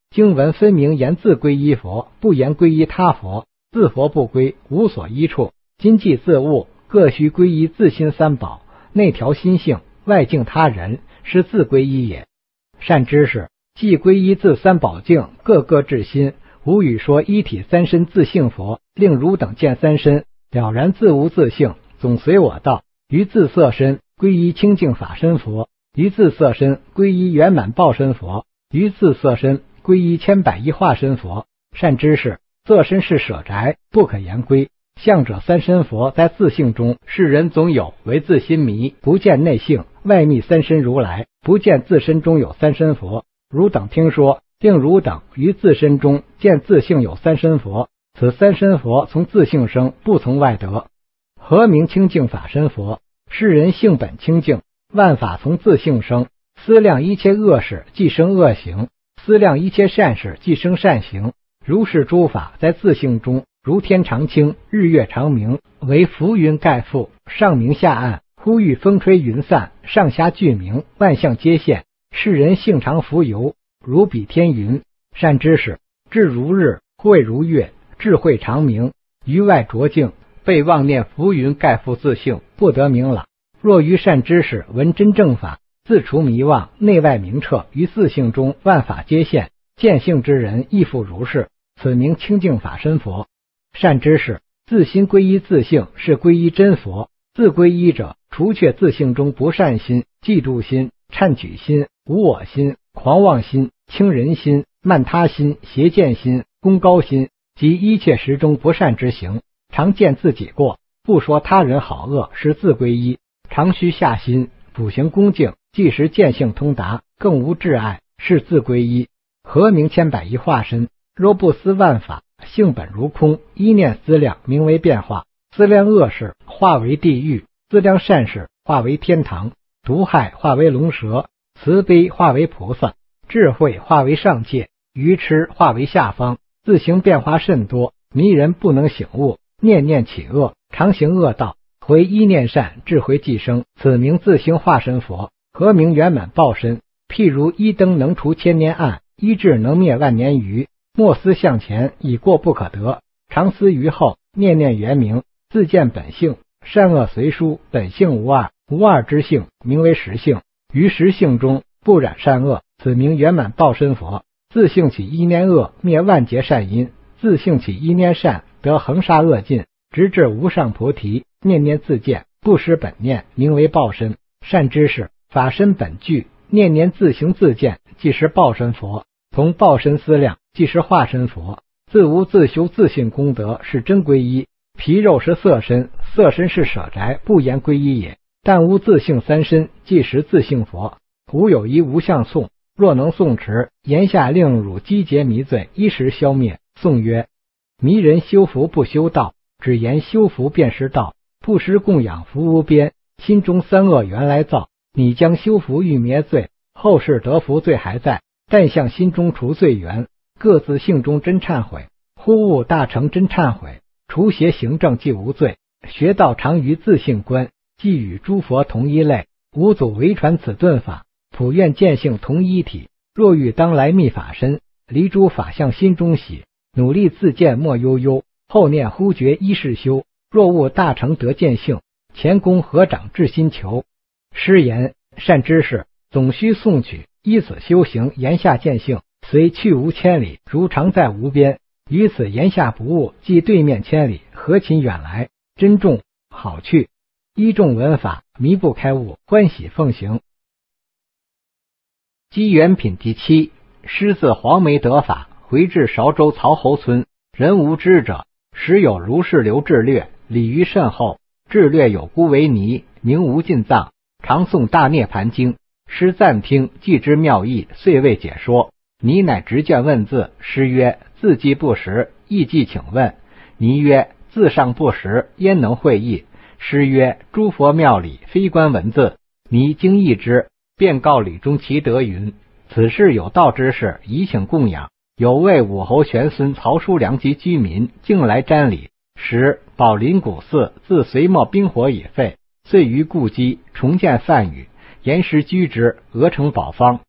经文分明言自归依佛，不言归依他佛，自佛不归，无所依处。今既自悟，各须归依自心三宝，内调心性，外敬他人，是自归依也。善知识，既归依自三宝境，各个至心，无语说一体三身自性佛，令汝等见三身，了然自无自性，总随我道。于自色身归依清净法身佛，于自色身归依圆满报身佛，于自色身归依千百亿化身佛。善知识，色身是舍宅，不可言归。相者三身佛在自性中，世人总有为自心迷，不见内性，外密三身如来，不见自身中有三身佛。汝等听说，令汝等于自身中见自性有三身佛，此三身佛从自性生，不从外得。何名清净法身佛？世人性本清净，万法从自性生，思量一切恶事，即生恶行；思量一切善事，即生善行。如是诸法在自性中，如天常清，日月常明，为浮云盖覆，上明下暗，呼吁风吹云散，上下俱明，万象皆现。世人性常浮游，如比天云。善知识，智如日，慧如月，智慧常明，于外浊净，被妄念浮云盖覆自性，不得明朗。若于善知识闻真正法，自除迷妄，内外明彻，于自性中万法皆现，见性之人亦复如是，此名清净法身佛。善知识，自心归依自性，是归依真佛。自归依者，除却自性中不善心、嫉妒心、忏举心、无我心、狂妄心、轻人心、慢他心、邪见心、功高心及一切时中不善之行，常见自己过，不说他人好恶，是自归依。常须下心，补行恭敬，即时见性通达，更无挚爱，是自归依。何名千百亿化身？若不思万法，性本如空，一念思量，名为变化。思量恶事，化为地狱；思量善事，化为天堂；毒害化为龙蛇；慈悲化为菩萨；智慧化为上界；愚痴化为下方。自行变化甚多，迷人不能醒悟，念念起恶，常行恶道，回一念善，智慧即生，此名自行化身佛。何名圆满报身？譬如一灯能除千年暗，一智能灭万年愚。莫思向前，已过不可得；常思于后，念念圆明，自见本性。善恶随殊，本性无二，无二之性名为实性。于实性中不染善恶，此名圆满报身佛。自性起一念恶，灭万劫善因；自性起一念善，得恒沙恶尽，直至无上菩提。念念自见，不失本念，名为报身。善知识，法身本具，念念自行自见，即是报身佛。从报身思量，即是化身佛。自无自修自信功德，是真归依。皮肉是色身，色身是舍宅，不言归依也。但无自性三身，即实自性佛。无有一无相颂，若能诵持，言下令汝积劫迷罪，一时消灭。颂曰：迷人修福不修道，只言修福便是道。不施供养福无边，心中三恶原来造。你将修福欲灭罪，后世得福罪还在。但向心中除罪缘，各自性中真忏悔，忽悟大成真忏悔，除邪行正即无罪。学道常于自性观，即与诸佛同一类。五祖为传此顿法，普愿见性同一体。若欲当来密法身，离诸法向心中喜，努力自见莫悠悠，后念忽觉一世修。若悟大成得见性，前功合掌至心求。诗言：善知识，总须诵取，依此修行，言下见性，虽去无千里，如常在无边。于此言下不悟，即对面千里，何勤远来？珍重好去，依众闻法，迷不开悟，欢喜奉行。机缘品第七，师自黄梅得法，回至韶州曹侯村，人无知者，时有如是流志略，礼于甚厚。志略有孤为尼，名无尽藏，常诵大涅盘经。师暂听，既知妙义，遂未解说。尼乃执卷问字，师曰：字迹不识，义既请问。尼曰：字上不识，焉能会意？师曰：诸佛妙理，非观文字。尼经义之，便告礼中其德云：此事有道之士，宜请供养。有位武侯玄孙曹叔良及居民，竟来瞻礼。时宝林古寺自隋末兵火已废，遂于故基重建梵语，严师居之，俄成宝方。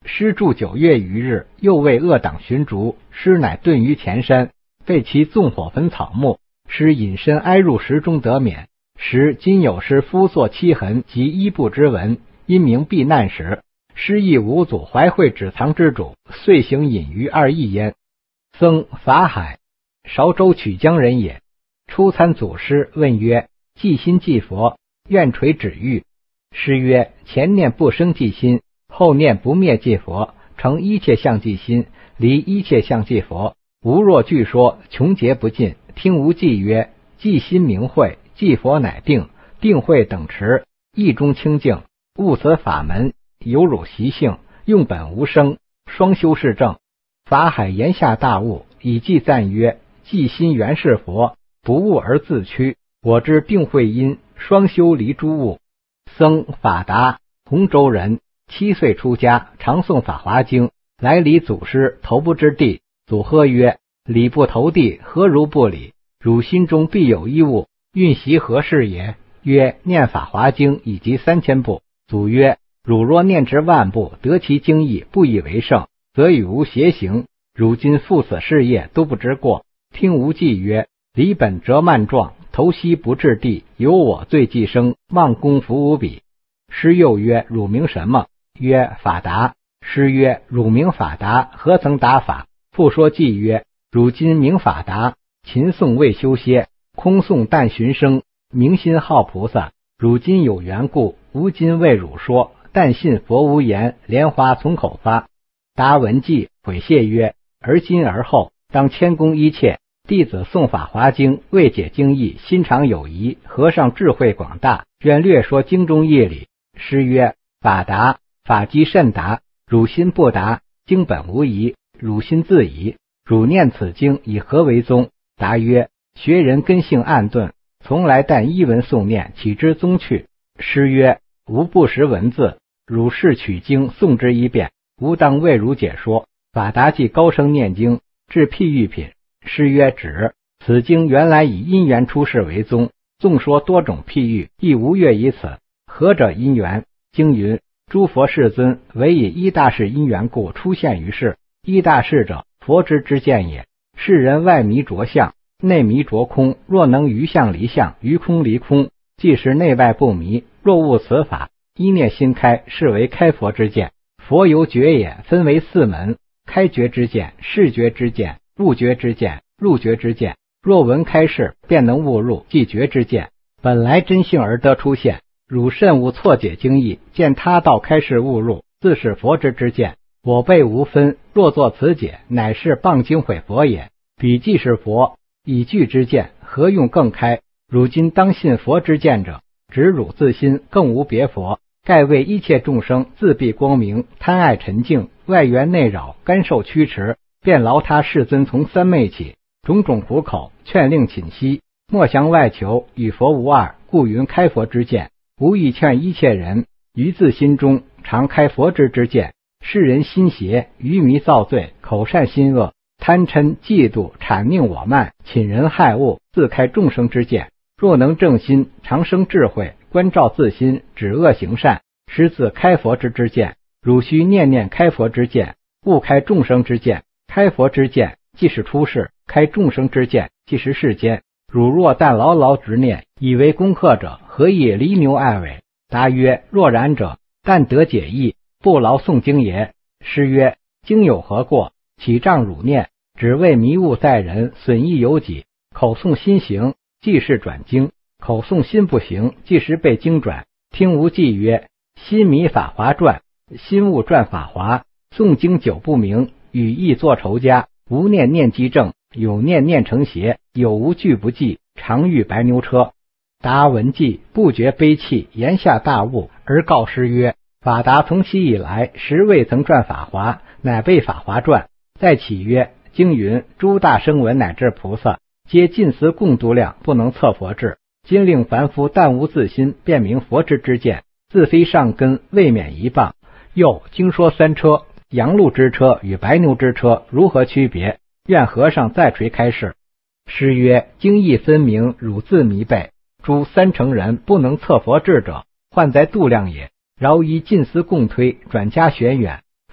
师住九月余日，又为恶党寻逐，师乃遁于前山，被其纵火焚草木，师隐身挨入石中得免。时今有师肤作漆痕及衣布之纹，因名避难时，师亦五祖怀会止藏之主，遂行隐于二邑焉。僧法海，韶州曲江人也。初参祖师，问曰：即心即佛，愿垂指欲。师曰：前念不生即心，后念不灭即佛，成一切相即心，离一切相即佛。吾若据说，穷劫不尽。听无记曰：即心明慧，即佛乃定，定慧等持，意中清净，悟此法门，有汝习性，用本无生，双修是正。法海言下大悟，以记赞曰：即心原是佛，不悟而自屈。我知定慧因，双修离诸物。僧法达，洪州人，七岁出家，常诵法华经，来礼祖师，头不知地。祖呵曰：礼不投地，何如不礼？汝心中必有一物，运习何事也？曰：念法华经以及三千部。祖曰：汝若念之万部，得其经义，不以为胜，则与吾偕行。如今赴此事业，都不知过。听无忌曰：离本折慢状，头西不至地，有我罪既生，妄功福无比。师又曰：汝名什么？曰：法达。师曰：汝名法达，何曾达法？复说记曰：汝今名法达，勤诵未修歇，空诵但寻声，明心好菩萨。汝今有缘故，吾今为汝说，但信佛无言，莲花从口发。达闻记，悔谢曰：而今而后，当谦恭一切。弟子诵法华经，未解经义，心常有疑。和尚智慧广大，愿略说经中义理。师曰：法达，法机甚达，汝心不达，经本无疑，汝心自疑。汝念此经以何为宗？答曰：学人根性暗钝，从来但依文诵念，岂知宗趣？师曰：吾不识文字，汝试取经诵之一遍，吾当为汝解说。法达即高声念经，至譬喻品。师曰：止。此经原来以因缘出世为宗，纵说多种譬喻，亦无越于此。何者因缘？经云：诸佛世尊唯以一大事因缘故出现于世。一大事者，佛之之见也。世人外迷着相，内迷着空，若能于相离相，于空离空，即是内外不迷。若悟此法，一念心开，是为开佛之见。佛由觉也，分为四门：开觉之见、视觉之见、悟觉之见、入觉之见。若闻开示，便能悟入，即觉之见。本来真性而得出现，汝慎勿错解经义，见他道开示悟入，自是佛之之见。我辈无分，若作此解，乃是谤经毁佛也。彼既是佛，以具之见，何用更开？汝今当信佛之见者，只汝自心，更无别佛。盖为一切众生自闭光明，贪爱沉静，外缘内扰，干受驱驰，便劳他世尊从三昧起，种种苦口，劝令寝息，莫向外求，与佛无二，故云开佛之见。无意劝一切人，于自心中常开佛之之见。世人心邪，愚迷造罪，口善心恶，贪嗔嫉妒，谄佞我慢，侵人害物，自开众生之见。若能正心，常生智慧，关照自心，止恶行善，实自开佛之之见。汝须念念开佛之见，勿开众生之见。开佛之见，即是出世；开众生之见，即是世间。汝若但牢牢执念，以为功课者，何以离牛爱尾？答曰：若然者，但得解义，不劳诵经也。师曰：经有何过？岂仗汝念？只为迷悟在人，损益有己。口诵心行，即是转经；口诵心不行，即是被经转。听无记曰：心迷法华传，心悟转法华。诵经久不明，语意作仇家。无念念即正，有念念成邪。有无句不记，常遇白牛车。达闻记，不觉悲泣，言下大悟，而告师曰：法达从昔以来，实未曾传法华，乃被法华传。再启曰：经云，诸大声闻乃至菩萨，皆尽思共度量，不能测佛智。今令凡夫但无自心，便明佛之之见，自非上根，未免一谤。又经说三车，羊鹿之车与白牛之车如何区别？愿和尚再垂开示。师曰：经义分明，汝自迷背。诸三乘人不能测佛智者，患在度量也。饶以尽思共推，转加玄远。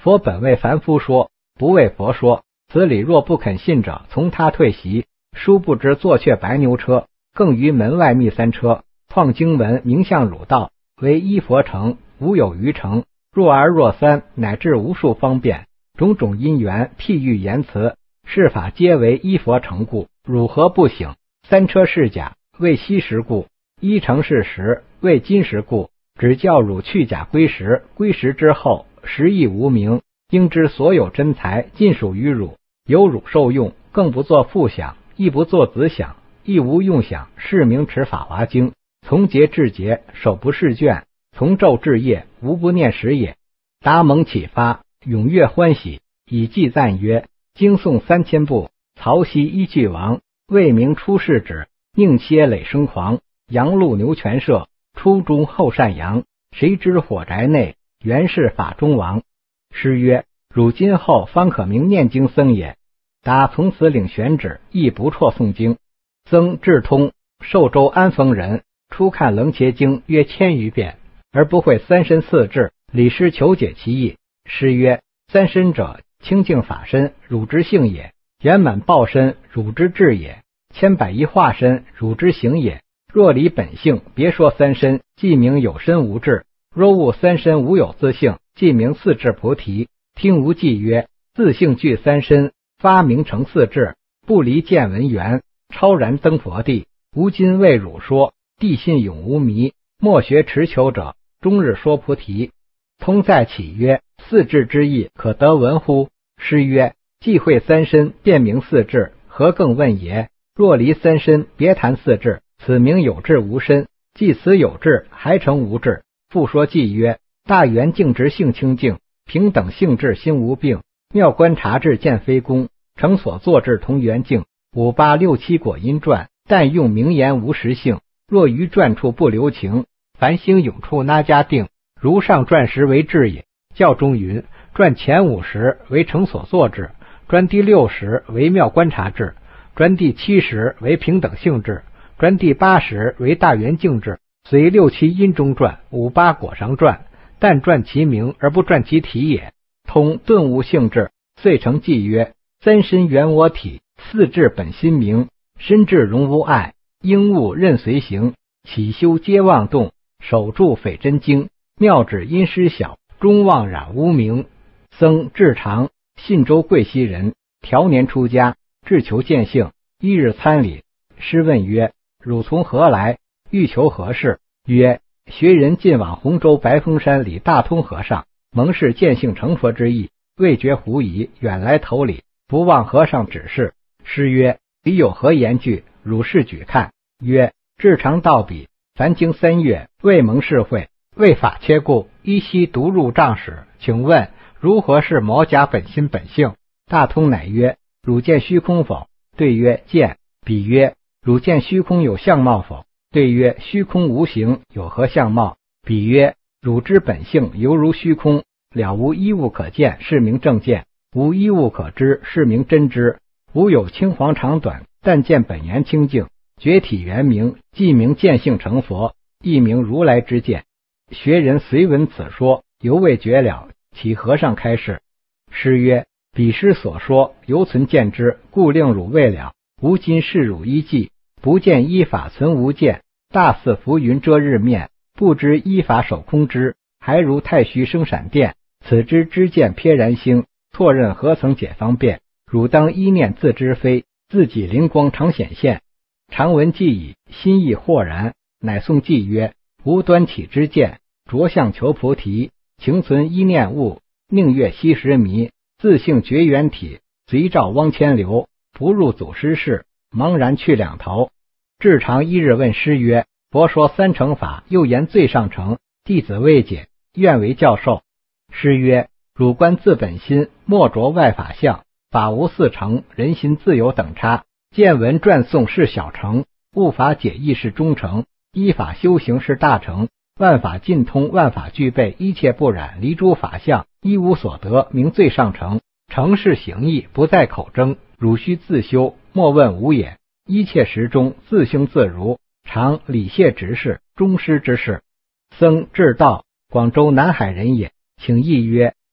佛本为凡夫说，不为佛说。此理若不肯信者，从他退席。殊不知坐却白牛车，更于门外密三车。创经文，名相汝道，为一佛成，无有余成。若二若三，乃至无数方便，种种因缘，譬喻言辞，是法皆为一佛成故。汝何不醒？三车是假，为昔时故；一成是实，为今时故。只教汝去假归实，归实之后，实亦无名。应知所有真财尽属于汝，由汝受用，更不作父想，亦不作子想，亦无用想。是名持法华经，从节至节，手不释卷，从昼至夜，无不念时也。达蒙启发，踊跃欢喜，以记赞曰：经诵三千部，曹溪一句王，未明出世止，宁切累生狂。羊鹿牛犬舍，初中后善扬，谁知火宅内，原是法中王。诗曰：汝今后方可名念经僧也。达从此领玄旨，亦不辍诵经。僧智通，寿州安丰人，初看楞伽经约千余遍，而不会三身四智，理师求解其意。诗曰：三身者，清净法身，汝之性也；圆满报身，汝之智也；千百亿化身，汝之行也。若离本性，别说三身，即名有身无智；若悟三身无有自性，即名四智菩提。听无记曰：自性具三身，发明成四智，不离见闻缘，超然登佛地。吾今为汝说，地信永无迷。莫学持求者，终日说菩提。通再起曰：四智之意，可得闻乎？诗曰：既会三身，便名四智，何更问也？若离三身，别谈四智，此名有智无身。既此有智，还成无智。复说记曰：大圆净直性清净，平等性质心无病，妙观察智见非功，成所作智同圆净。五八六七果因传，但用名言无实性。若于传处不留情，凡兴永处那家定。如上传时为智也。教中云：传前五十为成所作智，传第六十为妙观察智，传第七十为平等性质，传第八十为大圆净智。随六七因中传，五八果上传，但传其名而不传其体也。通顿悟性质，遂成记曰：三身原我体，四智本心明。身智容无碍，应物任随行。起修皆妄动，守住匪真经。妙指因师小，终妄染无名。僧智常，信州贵溪人，调年出家，志求见性。一日参礼，师问曰：汝从何来？欲求何事？曰：学人近往洪州白峰山李大通和尚，蒙氏见性成佛之意，未觉狐疑，远来投礼，不忘和尚指示。师曰：彼有何言句？汝试举看。曰：智常道彼，凡经三月，未蒙示会，为法切故，依稀独入帐室。请问如何是毛甲本心本性？大通乃曰：汝见虚空否？对曰：见。彼曰：汝见虚空有相貌否？对曰：虚空无形，有何相貌？彼曰：汝之本性犹如虚空，了无一物可见，是名正见；无一物可知，是名真知。无有青黄长短，但见本源清净，觉体圆明，即名见性成佛，亦名如来之见。学人随闻此说，犹未觉了，其和尚开示。师曰：彼师所说，犹存见之，故令汝未了。吾今示汝依记，不见依法存无见，大似浮云遮日面，不知依法守空知，还如太虚生闪电。此之知见瞥然星，错认何曾解方便？汝当依念自知非，自己灵光常显现。常闻记矣，心意豁然，乃诵记曰：无端起之见，着相求菩提，情存依念物，宁越息时迷，自性觉缘体，随照汪千流，不入祖师室，茫然去两头。智常一日问师曰：佛说三乘法，又言最上乘，弟子未解，愿为教授。师曰：汝观自本心，莫着外法相，法无四乘，人心自有等差。见闻传诵是小乘，悟法解义是中乘，依法修行是大乘。万法尽通，万法具备，一切不染，离诸法相，一无所得，名最上乘。乘是行义，不在口争，汝须自修，莫问无也。一切时中，自性自如，常礼谢执事，中师之事。僧智道，广州南海人也，请译曰：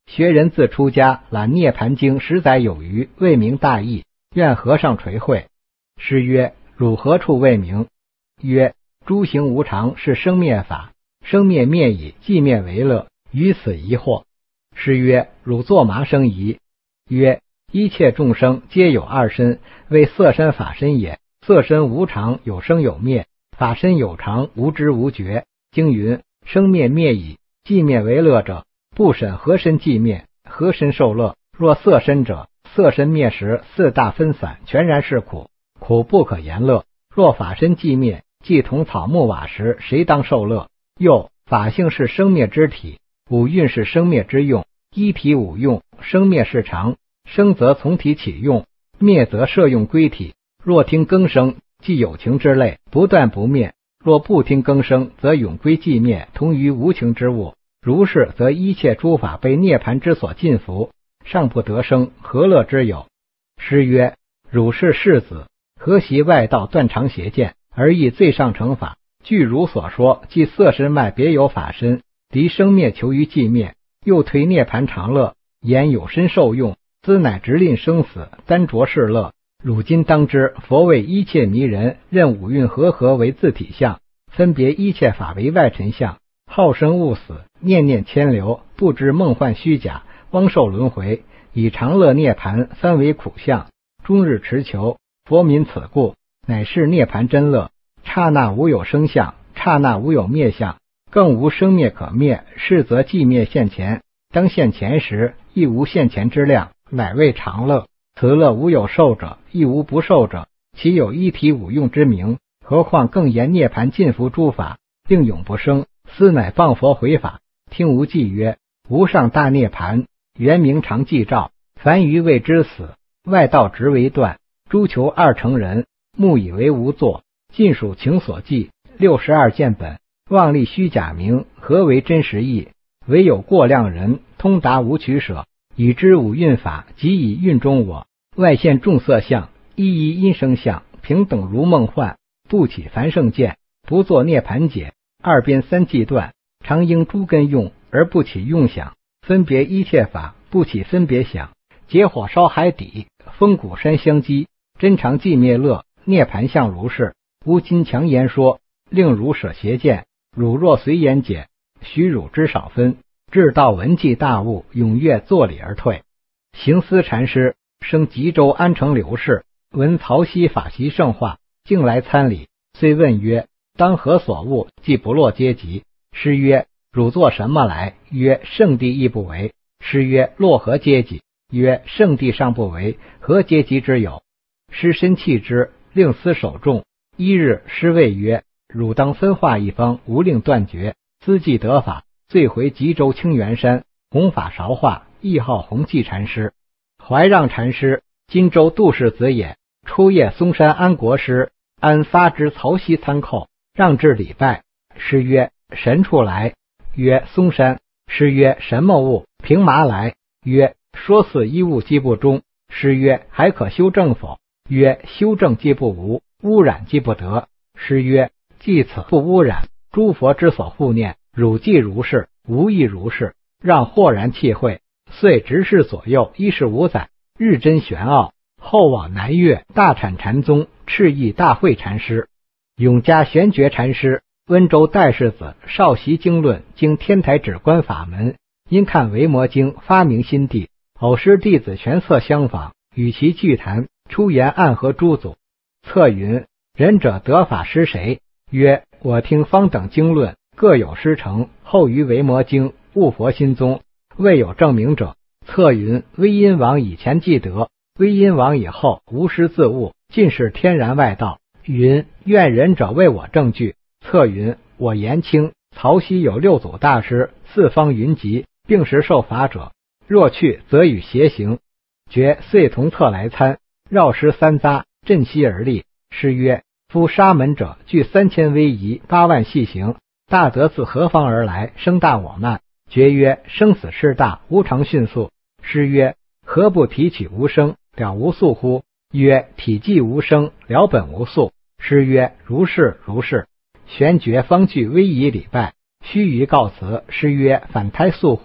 学人自出家，览《涅盘经》十载有余，未明大义，愿和尚垂会。师曰：汝何处未明？曰：诸行无常，是生灭法，生灭灭矣，寂灭为乐，于此疑惑。师曰：汝作麻生疑？曰：一切众生皆有二身，为色身法身也。色身无常，有生有灭；法身有常，无知无觉。经云：生灭灭矣，寂灭为乐者，不审何身寂灭，何身受乐？若色身者，色身灭时，四大分散，全然是苦，苦不可言乐。若法身寂灭，即同草木瓦石，谁当受乐？又法性是生灭之体，五蕴是生灭之用，一体五用，生灭是常，生则从体起用，灭则摄用归体。若听更生，即有情之类，不断不灭；若不听更生，则永归寂灭，同于无情之物。如是，则一切诸法被涅盘之所禁服，尚不得生，何乐之有？师曰：汝是世子，何习外道断常邪见，而议最上乘法？据汝所说，即色身外别有法身，离生灭求于寂灭，又推涅盘常乐，言有身受用，兹乃直令生死，单着是乐。汝今当知，佛为一切迷人，任五蕴和合为自体相，分别一切法为外尘相，好生恶死，念念牵流，不知梦幻虚假，枉受轮回，以常乐涅盘三为苦相，终日持求。佛民此故，乃是涅盘真乐。刹那无有生相，刹那无有灭相，更无生灭可灭，是则寂灭现前，当现前时，亦无现前之量，乃为常乐。此乐无有受者，亦无不受者，其有一体五用之名？何况更言涅盘尽服诸法，令永不生，斯乃谤佛回法。听无记曰：无上大涅盘，原名常寂照，凡愚谓之死，外道直为断。诸求二乘人，目以为无作，尽属情所寄。六十二见本，妄立虚假名，何为真实义？唯有过量人，通达无取舍，以知五蕴法，即以蕴中我，外现众色相，一一因生相，平等如梦幻，不起凡圣见，不作涅盘解。二边三际断，常应诸根用，而不起用想，分别一切法，不起分别想。结火烧海底，风谷山相击，真常寂灭乐，涅盘相如是。吾今强言说，令汝舍邪见，汝若随言解，许汝之少分。至道闻记大悟，踊跃作礼而退。行思禅师生吉州安城刘氏，闻曹溪法习盛化，竟来参礼，遂问曰：当何所悟，即不落阶级？师曰：汝作什么来？曰：圣地亦不为。师曰：落何阶级？曰：圣地尚不为，何阶级之有？师深弃之，令思守众。一日，师谓曰：汝当分化一方，无令断绝，资既得法，遂回吉州清源山，弘法韶化，亦号弘济禅师。怀让禅师，荆州杜氏子也，初谒嵩山安国师，安发之曹溪参叩，让至礼拜。师曰：神处来？曰：嵩山。师曰：什么物？凭麻来。曰：说似一物既不忠。师曰：还可修正否？曰：修正既不无，污染既不得。师曰：即此不污染，诸佛之所护念，汝既如是，无亦如是。让豁然气会，遂执事左右一十五载，日臻玄奥。后往南岳大产禅宗赤翼大慧禅师，永嘉玄觉禅师，温州戴世子，少习经论，经天台止观法门，因看维摩经发明心地，偶师弟子玄策相访，与其聚谈，出言暗合诸祖。策云：仁者得法师谁？曰：我听方等经论，各有师承，后于维摩经悟佛心宗，未有证明者。策云：威音王以前既得，威音王以后无师自悟，尽是天然外道。云：愿仁者为我证据。策云：我言清，曹溪有六祖大师，四方云集，并时受法者，若去则与邪行。觉遂同策来参，绕师三匝，振膝而立。师曰：夫沙门者，具三千威仪，八万细行，大德自何方而来？生大我慢。觉曰：生死事大，无常迅速。师曰：何不提取无生，了无宿乎？曰：体寂无生，了本无宿。师曰：如是如是。玄觉方具威仪礼拜，须臾告辞。师曰：反胎宿乎？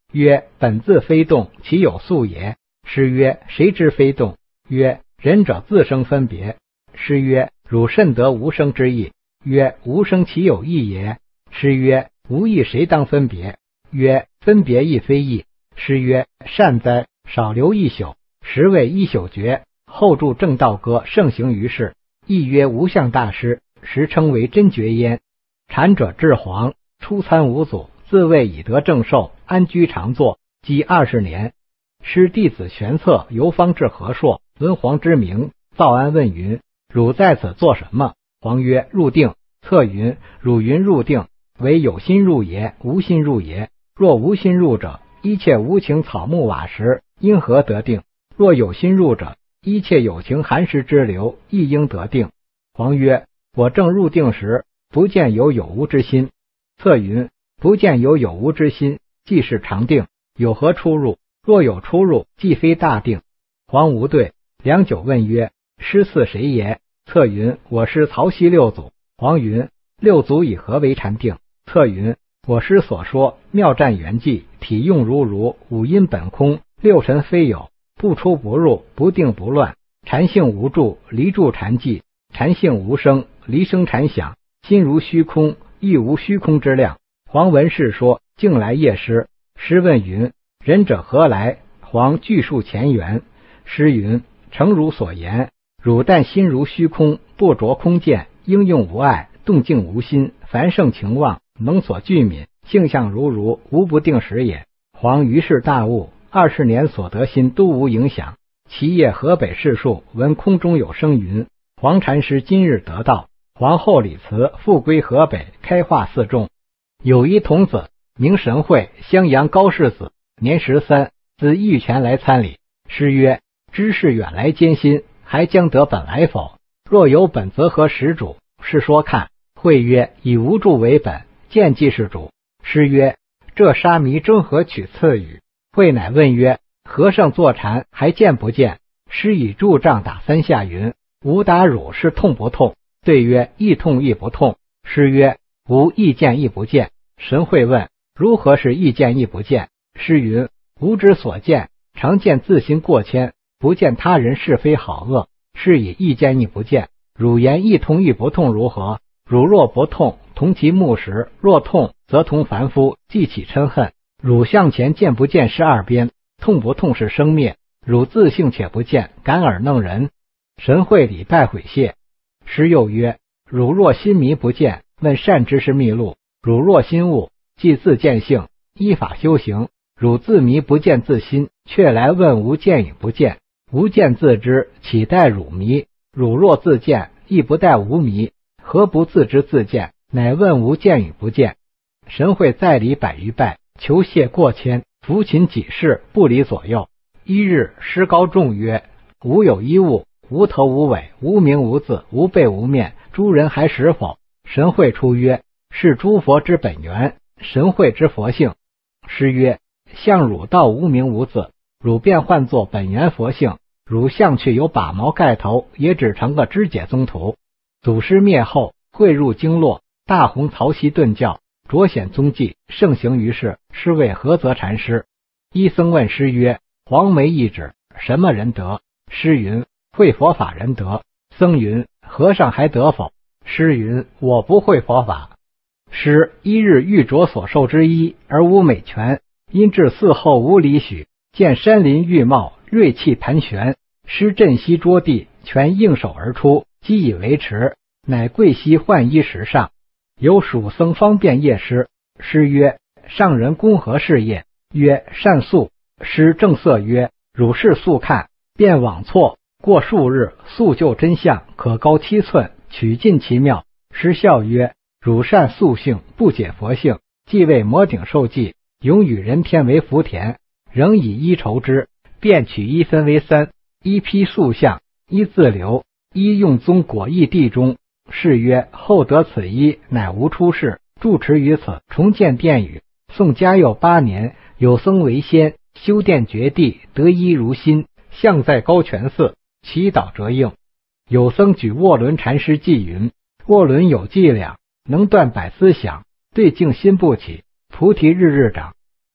曰：本自非动，其有素也。师曰：谁知非动？曰：仁者自生分别。师曰：汝甚得无生之意。曰：无生其有意也。师曰：无意谁当分别？曰：分别亦非意。师曰：善哉，少留一宿，实为一宿绝。后著正道歌盛行于世，亦曰无相大师，时称为真觉焉。禅者至皇，出参五祖，自谓已得正受，安居常坐，积二十年。师弟子玄策游方至和硕，闻皇之名，造安问云：汝在此做什么？皇曰：入定。策云：汝云入定，为有心入也，无心入也。若无心入者，一切无情草木瓦石，因何得定？若有心入者，一切有情寒食之流，亦应得定。皇曰：我正入定时，不见有有无之心。策云：不见有有无之心，即是常定，有何出入？若有出入，即非大定。皇无对。良久问曰：师似谁也？策云：我师曹溪六祖。皇云：六祖以何为禅定？策云：我师所说妙战圆寂，体用如如，五阴本空，六尘非有，不出不入，不定不乱，禅性无住，离住禅寂，禅性无声，离声禅响，心如虚空，亦无虚空之量。皇闻是说，径来谒师。师问云：仁者何来？皇具述前缘。师云：诚如所言，汝但心如虚空，不着空见，应用无碍，动静无心，凡圣情妄，能所具泯，性相如如，无不定时也。皇于是大悟，二十年所得心都无影响。其夜河北士庶闻空中有声云：黄禅师今日得道。皇后李慈复归河北，开化四众。有一童子名神会，襄阳高士子，年十三，自玉泉来参礼。师曰：知是远来艰辛，还将得本来否？若有本，则何始主？是说看。会曰：以无住为本，见即是主。师曰：这沙弥争何取次语？会乃问曰：和尚坐禅还见不见？师以柱杖打三下云：吾打汝是痛不痛？对曰：亦痛亦不痛。师曰：吾亦见亦不见。神会问：如何是亦见亦不见？师云：吾之所见，常见自心过谦，不见他人是非好恶，是以亦见亦不见。汝言亦痛亦不痛如何？汝若不痛，同其木石；若痛，则同凡夫，既起嗔恨。汝向前见不见是二边，痛不痛是生灭。汝自性且不见，敢尔弄人？神会礼拜悔谢。师又曰：汝若心迷不见，问善知识秘录；汝若心悟，即自见性，依法修行。汝自迷不见自心，却来问无见与不见。无见自知，岂待汝迷？汝若自见，亦不待无迷，何不自知自见？乃问无见与不见。神会再礼百余拜，求谢过谦，扶琴几事，不离左右。一日，师高众曰：吾有一物，无头无尾，无名无字，无背无面，诸人还识否？神会出曰：是诸佛之本源，神会之佛性。师曰：像汝道无名无字，汝便唤作本源佛性。汝相却有把毛盖头，也只成个肢解宗徒。祖师灭后，汇入经络，大弘曹溪顿教，卓显踪迹，盛行于世，是谓菏泽禅师。一僧问师曰：黄梅一指，什么人得？师云：会佛法人得。僧云：和尚还得否？师云：我不会佛法。师一日欲着所受之衣，而无美泉，因至寺后无里许，见山林郁茂，锐气盘旋。师振膝着地，泉应手而出，积以为池，乃跪膝换衣时上。有属僧方便谒师。师曰：上人公何事业？曰：善宿。师正色曰：汝是速看，便往错。过数日，速就真相，可高七寸，取尽其妙。师笑曰：汝善素性，不解佛性，既为摩顶受记，永与人天为福田，仍以一筹之，便取一分为三，一批素相，一自留，一用宗果义地中。是曰：后得此一，乃无出世，住持于此，重建殿宇。宋嘉佑八年，有僧为先，修殿绝地，得一如新，像在高泉寺，祈祷折应。有僧举卧轮禅师记云：卧轮有伎俩，能断百思想，对境心不起，菩提日日长。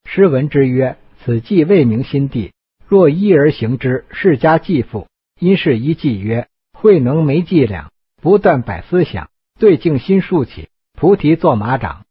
师闻之曰：此计未明心地，若依而行之，是家继父。因是一计曰：慧能没伎俩，不断百思想，对境心竖起，菩提作马掌。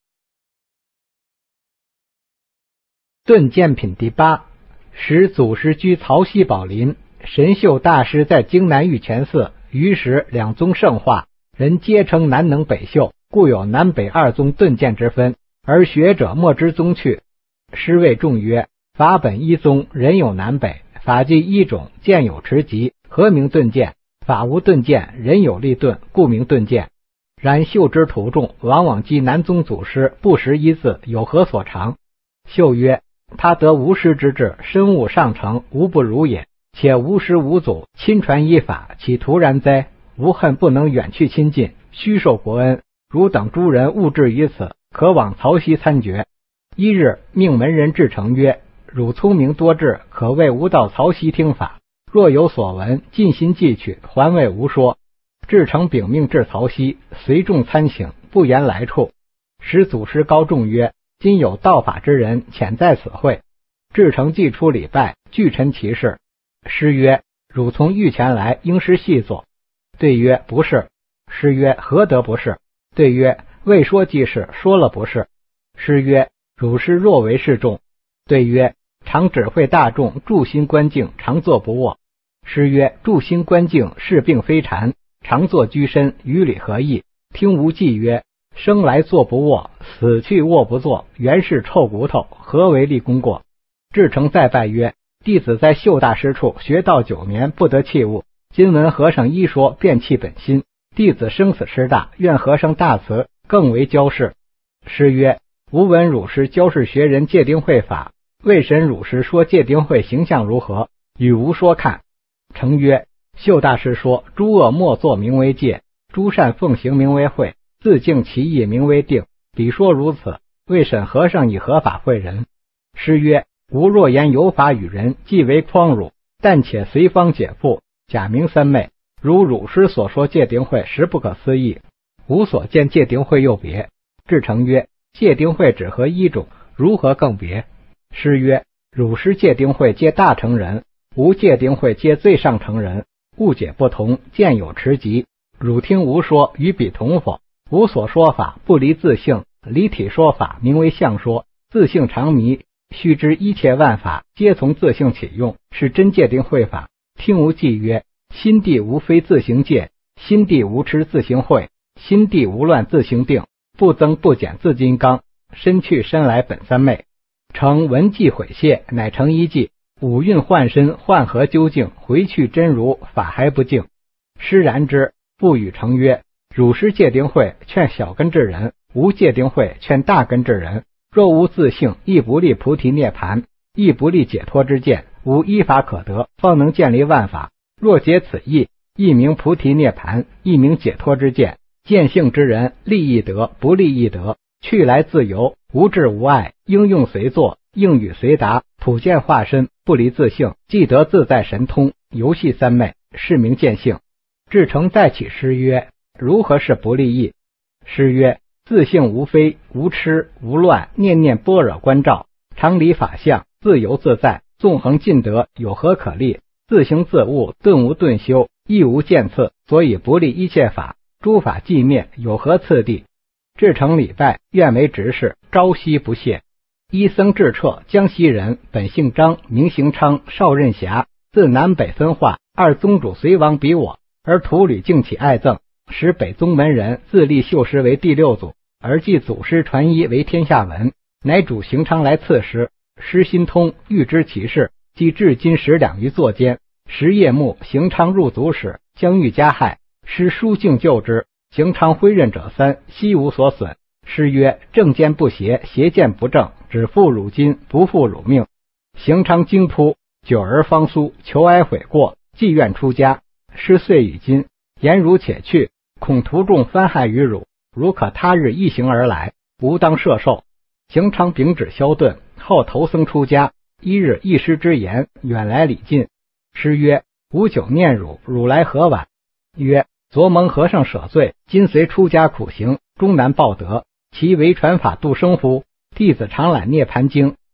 顿渐品第八。时祖师居曹溪宝林，神秀大师在京南玉泉寺。于时两宗圣化，人皆称南能北秀，故有南北二宗顿渐之分，而学者莫知宗去。师谓众曰：法本一宗，人有南北，法即一种，渐有迟疾，何名顿渐？法无顿渐，人有立顿，故名顿渐。然秀之徒众，往往讥南宗祖师不识一字，有何所长？秀曰：他得无师之志，深悟上乘，无不如也。且无师无祖，亲传依法，岂徒然哉？无恨不能远去亲近，虚受国恩。汝等诸人勿至于此，可往曹溪参决。一日，命门人至诚曰：汝聪明多智，可谓吾到曹溪听法。若有所闻，尽心记取，还谓吾说。至诚禀命至曹溪，随众参请，不言来处。使祖师高众曰：今有道法之人，潜在此会。至诚既出礼拜，具陈其事。师曰：汝从玉泉来，应师细作。对曰：不是。师曰：何得不是？对曰：未说即是，说了不是。师曰：汝师若为示众？对曰：常指挥大众，助心观静，常坐不卧。师曰：助心观静，是病非禅，常坐居身，与理何异？听无忌曰：生来坐不卧，死去卧不坐，原是臭骨头，何为立功过？至诚再拜曰：弟子在秀大师处学道九年，不得器物。今闻和尚一说，便弃本心。弟子生死师大，愿和尚大慈，更为教示。师曰：吾闻汝师教示学人戒定慧法，未审汝师说戒定慧形象如何，与吾说看。诚曰：秀大师说，诸恶莫作名为戒，诸善奉行名为慧，自净其意名为定。彼说如此，未审和尚以何法会人？师曰：吾若言有法与人，即为匡汝，但且随方解缚，假名三昧。如汝师所说戒定慧，实不可思议。吾所见戒定慧又别。至诚曰：戒定慧只合一种，如何更别？师曰：汝师戒定慧皆大乘人，吾戒定慧皆最上乘人，误解不同，见有迟疾。汝听吾说，与彼同否？吾所说法不离自性，离体说法名为相说，自性常迷。须知一切万法皆从自性起用，是真戒定慧法。听无忌曰：心地无非自行戒，心地无痴自行慧，心地无乱自行定，不增不减自金刚，身去身来本三昧。成文记毁谢，乃成一计，五蕴换身，换合究竟，回去真如，法还不净。师然之，不与成曰：汝师戒定慧，劝小根之人；无戒定慧，劝大根之人。若无自性，亦不立菩提涅盘，亦不立解脱之见，无依法可得，方能建立万法。若解此意，亦名菩提涅盘，亦名解脱之见。见性之人，立亦得，不立亦得，去来自由，无智无碍，应用随作，应语随答，普见化身，不离自性，即得自在神通，游戏三昧，是名见性。至诚再起诗曰：如何是不立意？诗曰：自性无非，无痴无乱，念念般若观照，常理法相，自由自在，纵横尽得，有何可立？自行自悟，顿无顿修，亦无见次，所以不立一切法，诸法寂灭，有何次第？至诚礼拜，愿为执事，朝夕不懈。一僧智彻，江西人，本姓张，名行昌，少任侠，自南北分化，二宗主随王比我，而徒吕敬起爱憎，使北宗门人自立秀师为第六祖，而继祖师传一为天下文，乃主行昌来刺师，师心通，欲知其事，即至今十两于座间。时夜幕，行昌入祖室，将欲加害，师书敬救之。行昌挥刃者三，悉无所损。师曰：正见不邪，邪见不正，只负汝今，不负汝命。行昌惊扑，久而方苏，求哀悔过，既愿出家。师遂与今，言如且去，恐徒众翻害于汝，如可他日一行而来，吾当摄受。行昌秉旨消顿，后投僧出家。一日一师之言，远来礼进。师曰：吾久念汝，汝来何晚？曰：昨蒙和尚舍罪，今随出家苦行，终难报德，其为传法度生乎？弟子常览涅盘经，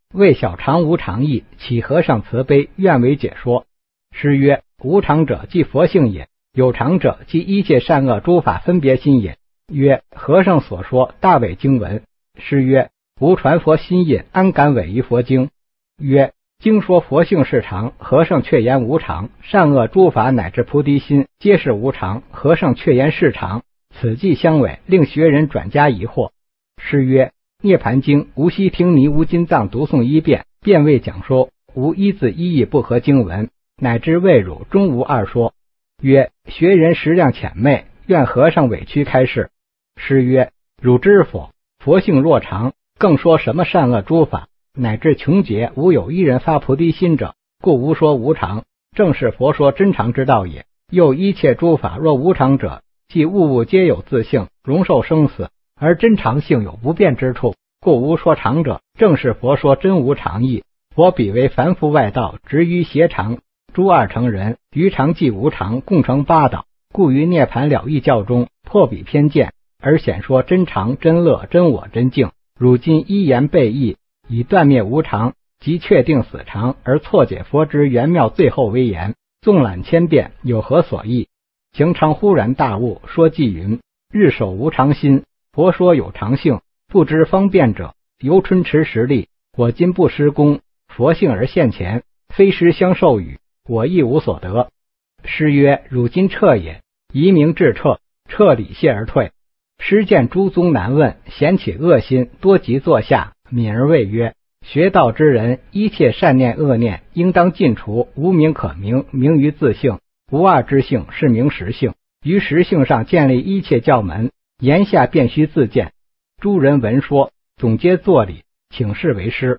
谓小常无常义，启和尚慈悲，愿为解说。师曰：无常者即佛性也，有常者即一切善恶诸法分别心也。曰：和尚所说大伪经文。师曰：吾传佛心印，安敢伪于佛经？曰：经说佛性是常，和尚却言无常，善恶诸法乃至菩提心皆是无常，和尚却言是常，此即相违，令学人转加疑惑。师曰：涅盘经无悉听尼无金藏读诵一遍，便未讲说，无一字一义不合经文，乃至未汝终无二说。曰：学人识量浅昧，愿和尚委屈开示。师曰：汝知否？佛性若常，更说什么善恶诸法，乃至穷劫无有一人发菩提心者，故无说无常，正是佛说真常之道也。又一切诸法若无常者，即物物皆有自性，容受生死，而真常性有不变之处，故无说常者，正是佛说真无常义。佛比为凡夫外道，执于邪常，诸二成人，于常即无常，共成八道，故于涅盘了义教中破彼偏见，而显说真常、真乐、真我、真境。如今一言背义，以断灭无常，即确定死常，而错解佛之玄妙最后微言，纵览千遍，有何所益？行常忽然大悟，说偈云：日守无常心，佛说有常性，不知方便者，由春迟时力。我今不施功，佛性而现前，非师相授予，我亦无所得。师曰：汝今彻也，宜名至彻，彻理谢而退。师见诸宗难问，嫌起恶心，多即坐下，敏而谓曰：学道之人，一切善念恶念，应当尽除，无名可名，名于自性，无二之性，是名实性。于实性上建立一切教门，言下便须自见。诸人闻说，总皆作礼，请示为师。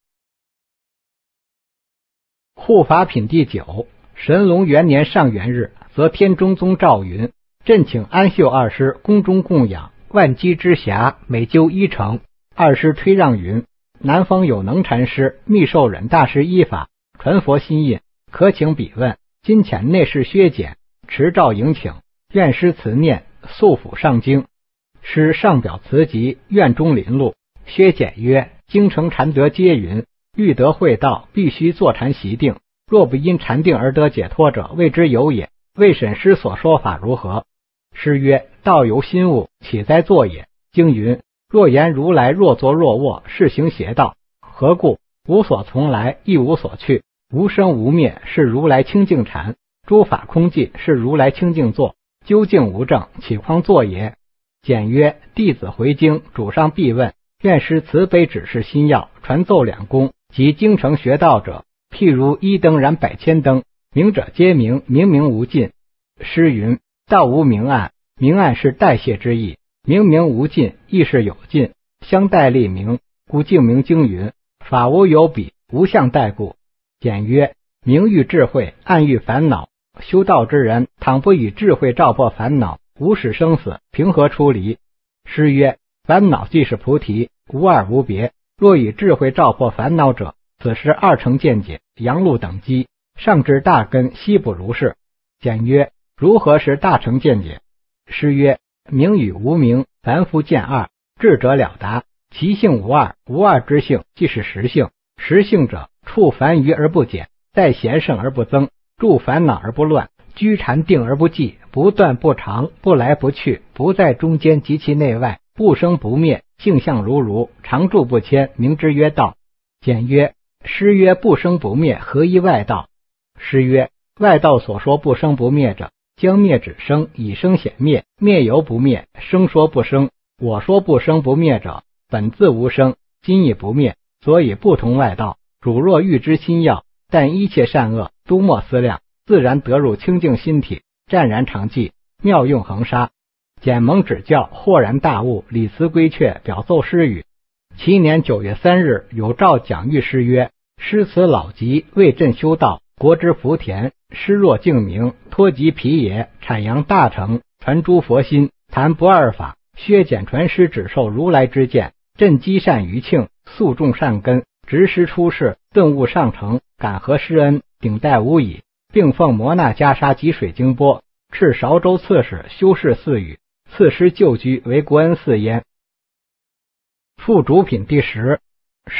护法品第九。神龙元年上元日，则天中宗诏云：朕请安秀二师宫中供养，万机之暇，每究一成。二师推让云：南方有能禅师，密授忍大师依法，传佛心印，可请彼问。今遣内侍薛简持诏迎请，愿师辞念，速辅上京。师上表辞疾，院中临录。薛简曰：京城禅德皆云，欲得会道，必须坐禅习定，若不因禅定而得解脱者，谓之有也。未审师所说法如何？师曰：道由心悟，岂在坐也？经云：若言如来若坐若卧，是行邪道。何故？无所从来，亦无所去，无生无灭，是如来清净禅；诸法空寂，是如来清净坐。究竟无证，岂况坐也？简曰：弟子回京，主上必问，愿师慈悲指示心要，传奏两公及京城学道者，譬如一灯燃百千灯，明者皆明，明明无尽。诗云：道无明暗，明暗是代谢之意，明明无尽，亦是有尽，相待立明，故净明经云：法无有彼，无相待故。简曰：明喻智慧，暗喻烦恼。修道之人，倘不以智慧照破烦恼，无始生死，凭何出离？诗曰：烦恼即是菩提，无二无别。若以智慧照破烦恼者，此时二乘见解，阳路等机，上至大根，悉不如是。简曰：如何是大乘见解？诗曰：明与无明，凡夫见二，智者了达，其性无二，无二之性，即是实性。实性者，处凡愚而不减，在贤圣而不增，住烦恼而不乱，居禅定而不寂，不断不长，不来不去，不在中间及其内外，不生不灭，性相如如，常住不迁，名之曰道。简曰：诗曰不生不灭，何以外道？诗曰：外道所说不生不灭者，将灭指生，以生显灭，灭犹不灭，生说不生。我说不生不灭者，本自无生，今已不灭，所以不同外道。汝若欲知心要，但一切善恶都莫思量，自然得入清净心体，湛然常寂，妙用恒沙。简蒙指教，豁然大悟，理辞归阙，表奏诗语。其年九月三日，有诏讲谕师曰：师辞老疾，为朕修道，国之福田，师若敬明，托及皮也，阐扬大成，传诸佛心，谈不二法。薛简传师只受如来之见，朕积善于庆，素种善根，执师出世，顿悟上乘，感何师恩，顶戴无已，并奉摩那袈裟及水晶钵，敕韶州刺史修饰寺宇，赐师旧居为国恩寺焉。副主品第十。诗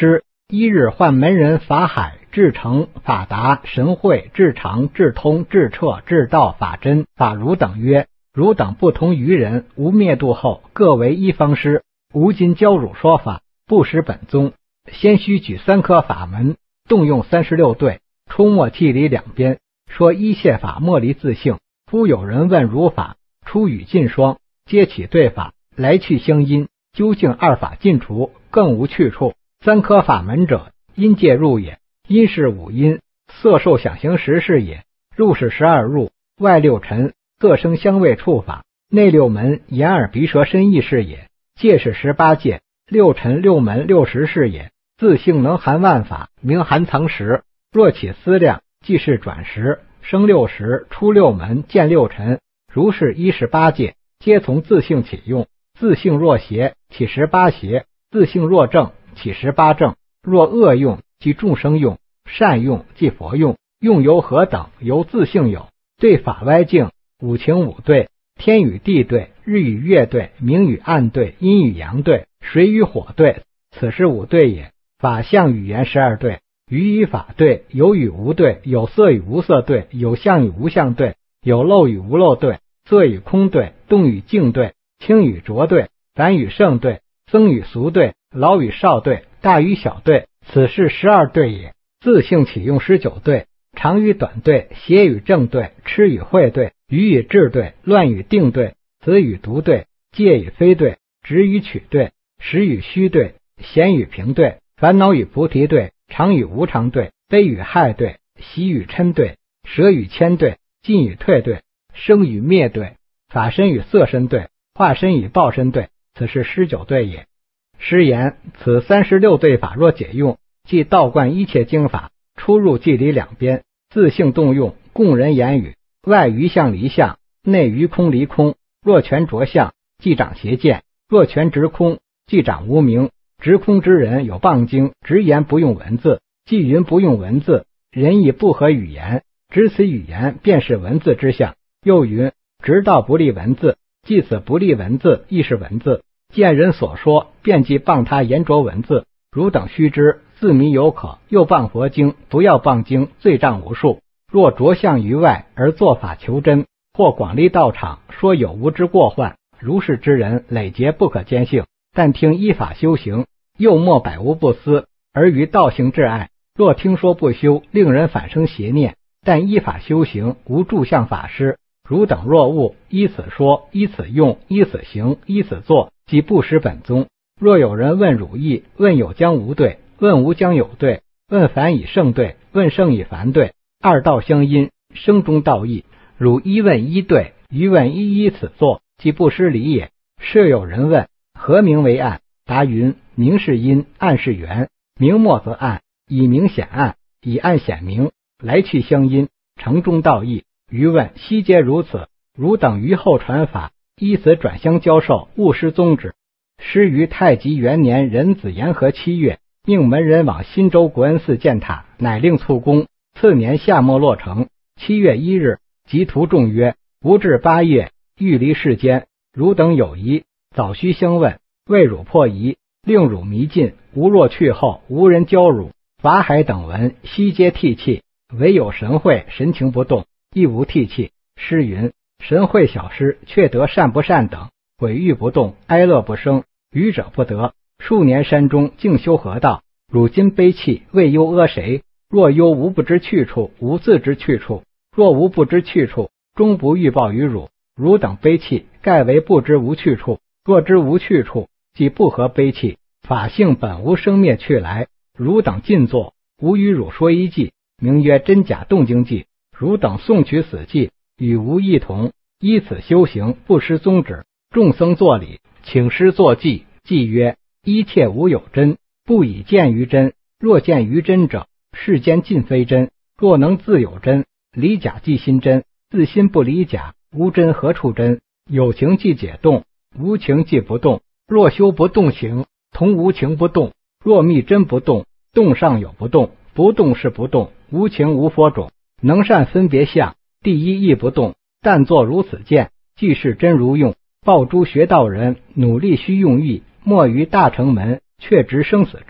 一日唤门人法海、智成、法达、神会、智常、智通、智彻、智道、法真、法如等曰：汝等不同于人，吾灭度后各为一方师，吾今教汝说法，不失本宗。先须举三科法门，动用三十六对，出没气离两边，说一切法莫离自性。夫有人问如法，出语尽双，皆起对法，来去相因，究竟二法尽除，更无去处。三科法门者，因界入也，因是五阴，色受想行识是也，入是十二入，外六尘，色声香味触法，内六门，眼耳鼻舌身意是也，界是十八界，六尘六门六识是也。自性能含万法，名含藏识。若起思量，即是转识，生六识，出六门，见六尘。如是一十八界，皆从自性起用。自性若邪，起十八邪；自性若正，起十八正。若恶用，即众生用；善用，即佛用。用由何等？由自性有。对法歪境，五情五对，天与地对，日与月对，明与暗对，阴与阳对，水与火对，此是五对也。法相语言十二对，语与法对，有与无对，有色与无色对，有相与无相对，有漏与无漏对，色与空对，动与静对，清与浊对，凡与圣对，僧与俗对，老与少对，大与小对，此是十二对也。自性起用十九对，长与短对，邪与正对，痴与慧对，愚与智对，乱与定对，子与独对，戒与非对，直与曲对，实与虚对，闲与平对，烦恼与菩提对，常与无常对，悲与害对，喜与嗔对，舍与谦对，进与退对，生与灭对，法身与色身对，化身与报身对，此是十九对也。师言：此三十六对法若解用，即道贯一切经法，出入即离两边，自性动用，供人言语，外于相离相，内于空离空。若全着相，即长邪见；若全直空，即长无明。直空之人有谤经，直言不用文字，即云不用文字，人亦不合语言，执此语言便是文字之相。又云直道不立文字，即此不立文字亦是文字。见人所说，便即谤他言着文字。汝等须知，自迷有可，又谤佛经，不要谤经，罪障无数。若着相于外，而作法求真，或广立道场，说有无之过患，如是之人，累劫不可坚信。但听依法修行，又莫百无不思，而于道行至爱。若听说不修，令人反生邪念。但依法修行，无住相法师。汝等若悟，依此说，依此用，依此行，依此做，即不失本宗。若有人问汝意，问有将无对，问无将有对，问凡以圣对，问圣以凡对，二道相因，生中道义。汝一问一对，余问一依此做，即不失理也。设有人问，何名为暗？答云：明是阴，暗是圆。明末则暗，以明显暗，以暗显明，来去相因，成中道义。余问：悉皆如此。汝等于后传法，依此转相教授，勿失宗旨。师于太极元年壬子延和七月，命门人往新州国恩寺建塔，乃令促工。次年夏末落成。七月一日，即图众曰：吾至八月，欲离世间，汝等有疑，早须相问，为汝破疑，令汝迷尽。吾若去后，无人教汝。法海等闻，悉皆涕泣，唯有神会神情不动，亦无涕泣。诗云：神会小师，却得善不善等，毁誉不动，哀乐不生，愚者不得。数年山中静修合道，汝今悲泣，未忧阿谁？若忧无不知去处，无自知去处。若无不知去处，终不欲报于汝。汝等悲泣，盖为不知无去处。若知无去处，即不合悲泣。法性本无生灭去来。汝等尽作，吾与汝说一记，名曰真假动经记。汝等诵取此记，与无异同。依此修行，不失宗旨。众僧作礼，请师作记。记曰：一切无有真，不以见于真。若见于真者，世间尽非真。若能自有真，离假即心真。自心不离假，无真何处真？有情即解动，无情即不动。若修不动行，同无情不动。若密真不动，动上有不动，不动是不动。无情无佛种，能善分别相，第一亦不动。但作如此见，即是真如用。报诸学道人，努力须用意，莫于大乘门，却执生死志。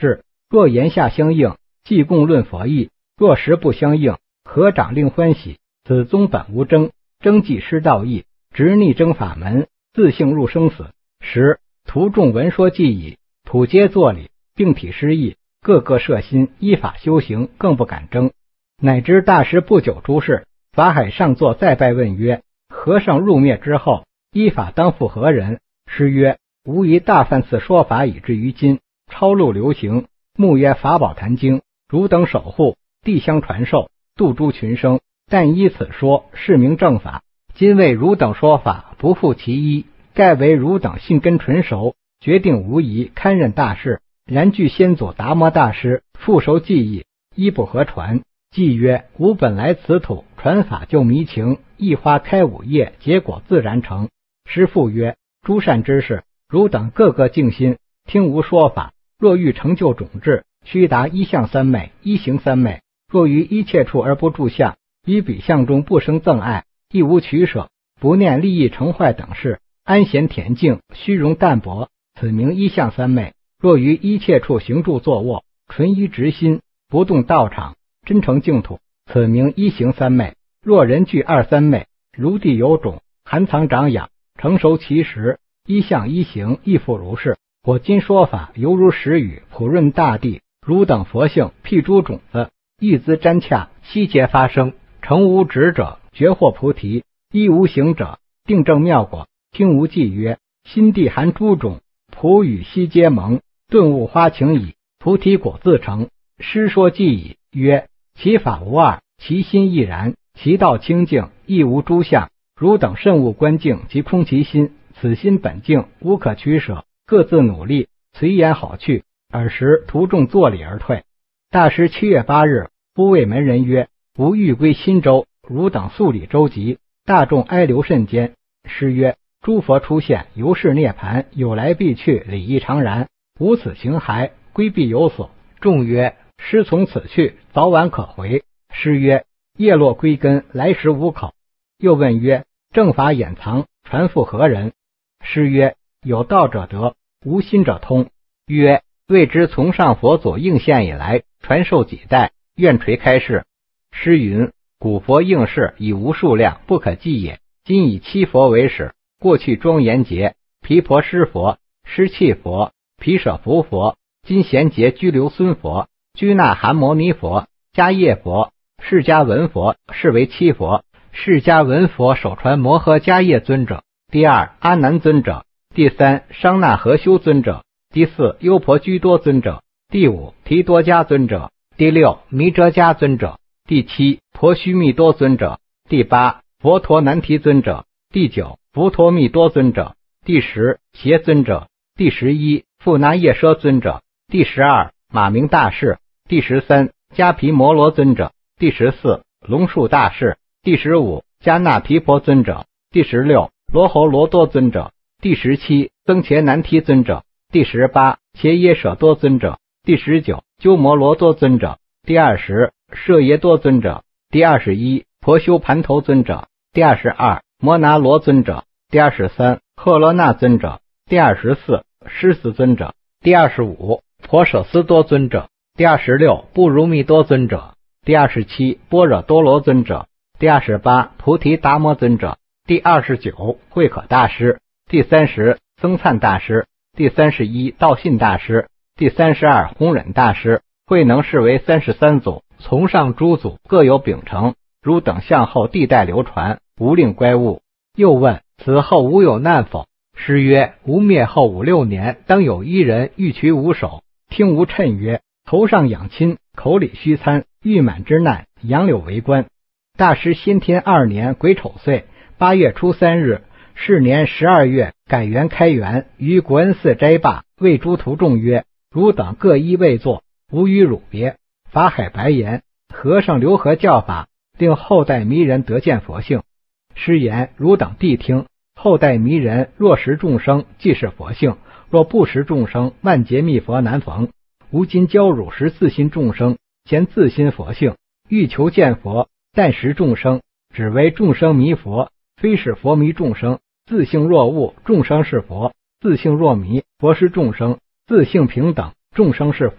若言下相应，即共论佛义；若实不相应，合掌令欢喜。此宗本无争，争即失道义，执逆争法门，自性入生死。十徒众闻说记矣，普皆作礼，并体失意，各个摄心，依法修行，更不敢争。乃知大师不久诸事，法海上座再拜问曰：和尚入灭之后，依法当复何人？师曰：无疑大梵寺说法以至于今，超路流行，目曰法宝坛经，汝等守护，地相传授，度诸群生。但依此说，是名正法。今为汝等说法，不负其一，盖为汝等信根纯熟，决定无疑，堪任大事。然据先祖达摩大师复熟记忆，一不合传。即曰：吾本来此土，传法就迷情，一花开五叶，结果自然成。师父曰：诸善之事，汝等各个静心，听吾说法。若欲成就种智，须达一相三昧，一行三昧。若于一切处而不住相，于彼相中不生憎爱，亦无取舍，不念利益成坏等事，安闲恬静，虚荣淡泊，此名一相三昧。若于一切处行住坐卧，纯一直心，不动道场，真诚净土，此名一行三昧。若人具二三昧，如地有种，含藏长养，成熟其实，一相一行，亦复如是。我今说法犹如时雨，普润大地。汝等佛性辟诸种子，一资沾洽，悉皆发生。成无执者，觉获菩提；一无行者，定正妙果。听无记曰：心地含诸种，普与悉皆蒙。顿悟花情矣，菩提果自成。师说记矣，曰：其法无二，其心亦然，其道清净，亦无诸相。汝等慎勿观境及空其心，此心本净，无可取舍，各自努力，随言好去。尔时徒众作礼而退。大师七月八日，忽谓门人曰：吾欲归新州，汝等速礼周集。大众哀留甚坚。师曰：诸佛出现，由是涅槃，有来必去，礼义常然，无此形骸，归必有所。众曰：师从此去，早晚可回。师曰：叶落归根，来时无口。又问曰：正法掩藏，传复何人？师曰：有道者得，无心者通。曰：未知从上佛祖应现以来，传授几代，愿垂开示。师云：古佛应世已无数量，不可计也。今以七佛为始，过去庄严劫，毗婆尸佛、尸气佛、毗舍浮佛、金贤劫居留孙佛、居那含摩尼佛、迦叶佛、释迦文佛，是为七佛。释迦文佛首传摩诃迦叶尊者，第二阿难尊者，第三商那和修尊者，第四优婆居多尊者，第五提多迦尊者，第六弥遮迦尊者，第七婆须弥多尊者，第八佛陀难提尊者，第九佛陀密多尊者，第十邪尊者，第十一富那叶奢尊者，第十二马明大士，第十三迦毗摩罗尊者，第十四龙树大士，第十五迦那毗婆尊者，第十六罗侯罗多尊者，第十七僧伽难提尊者，第十八伽耶舍多尊者，第十九鸠摩罗多尊者，第二十舍耶多尊者，第二十一婆修盘头尊者，第二十二摩那罗尊者，第二十三赫罗那尊者，第二十四狮子尊者，第二十五婆舍斯多尊者，第二十六布如密多尊者，第二十七般若多罗尊者，第二十八菩提达摩尊者，第二十九慧可大师，第三十僧璨大师，第三十一道信大师，第三十二弘忍大师。慧能视为三十三祖，从上诸祖各有秉承，汝等向后地代流传，无令乖误。又问此后无有难否？师曰：吾灭后五六年，当有一人欲取吾首，听吾谶曰：头上养亲，口里须餐，欲满之难，杨柳为官。大师先天二年癸丑岁八月初三日，是年十二月改元开元，于国恩寺斋罢，谓诸徒众曰：汝等各依位坐，吾与汝别。法海白言：和尚留何教法，令后代迷人得见佛性？师言：汝等谛听，后代迷人若识众生，即是佛性；若不识众生，万劫密佛难逢。吾今教汝识自心众生，先自心佛性，欲求见佛，但识众生，只为众生迷佛，非是佛迷众生。自性若悟，众生是佛；自性若迷，佛是众生；自性平等，众生是佛。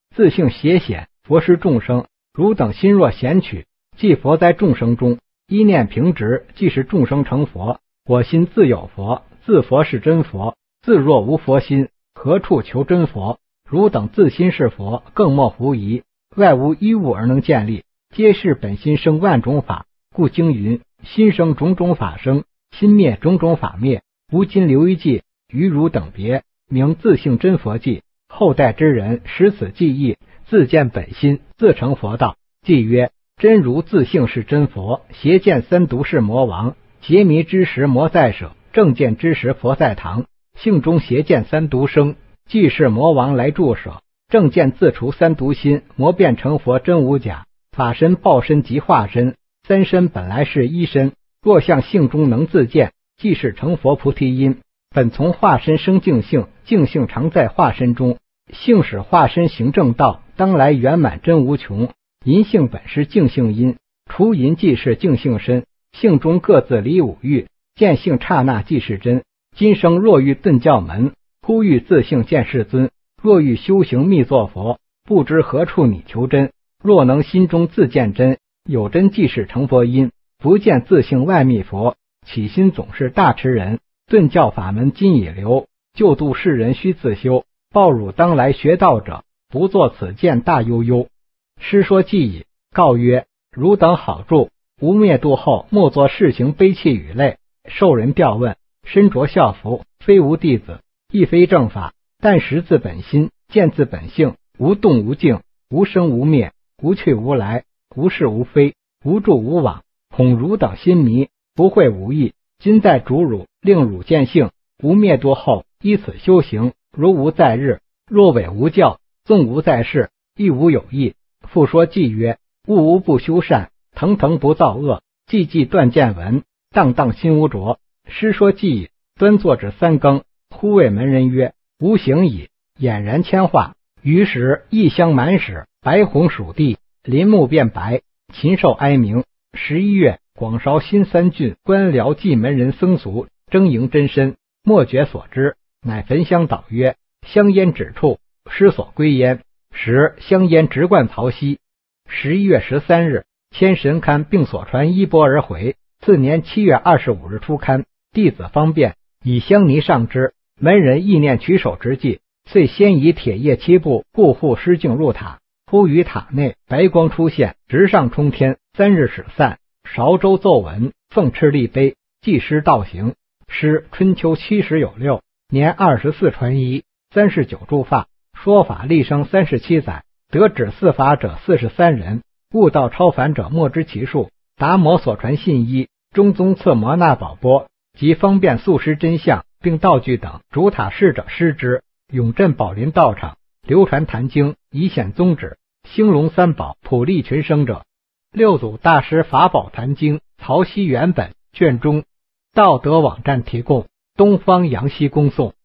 自性邪显，佛施众生。汝等心若显取，即佛在众生中，一念平直，即是众生成佛。我心自有佛，自佛是真佛。自若无佛心，何处求真佛？汝等自心是佛，更莫狐疑。外无一物而能建立，皆是本心生万种法。故经云：心生种种法生，心灭种种法灭。吾今留一记，与汝等别，名自性真佛记。后代之人识此记忆，自见本心，自成佛道。记曰：真如自性是真佛，邪见三毒是魔王。邪迷之时魔在舍，正见之时佛在堂。性中邪见三毒生，即是魔王来助舍。正见自除三毒心，魔变成佛真无假。法身报身即化身，三身本来是一身。若向性中能自见，即是成佛菩提因。本从化身生净性，净性常在化身中。性使化身行正道，当来圆满真无穷。淫性本是净性因，除淫即是净性身。性中各自离五欲，见性刹那即是真。今生若欲顿教门，忽欲自性见世尊。若欲修行密作佛，不知何处你求真。若能心中自见真，有真即是成佛因。不见自性外密佛，起心总是大痴人。顿教法门今已留，救度世人须自修。报汝当来学道者，不作此见大悠悠。师说既已，告曰：汝等好住，吾灭度后，莫作世行悲泣语泪。受人调问，身着校服，非无弟子，亦非正法，但识自本心，见自本性，无动无静，无生无灭，无去无来，无是无非，无住无往。恐汝等心迷，不会无益。今在主汝，令汝见性。吾灭度后，依此修行，如无在日，若伪无教，纵无在世，亦无有益。复说偈曰：物无不修善，腾腾不造恶，寂寂断见闻，荡荡心无着。师说偈已，端坐至三更，忽谓门人曰：吾行矣。俨然铅化。于时异香满室，白红属地，林木变白，禽兽哀鸣。十一月，广韶新三郡官僚祭门人僧俗争迎真身，莫觉所知，乃焚香祷曰：香烟指处，师所归焉。时香烟直贯曹溪。十一月十三日，迁神龛并所传衣钵而回。次年七月二十五日出龛，弟子方便，以香泥上之。门人意念取手之际，遂先以铁叶七步护护师境入塔。忽于塔内白光出现，直上冲天。三日始散。韶州奏闻，奉敕立碑，祭师道行。师春秋七十有六，年二十四传衣，三十九铸发。说法立生三十七载，得指四法者四十三人，悟道超凡者莫知其数。达摩所传信衣、中宗赐摩那宝钵及方便素师真相并道具等，主塔侍者施之。永镇宝林道场流传坛经，以显宗旨。兴隆三宝，普利群生者。六祖大师法宝坛经曹溪原本卷中，道德网站提供，东方阳西恭送。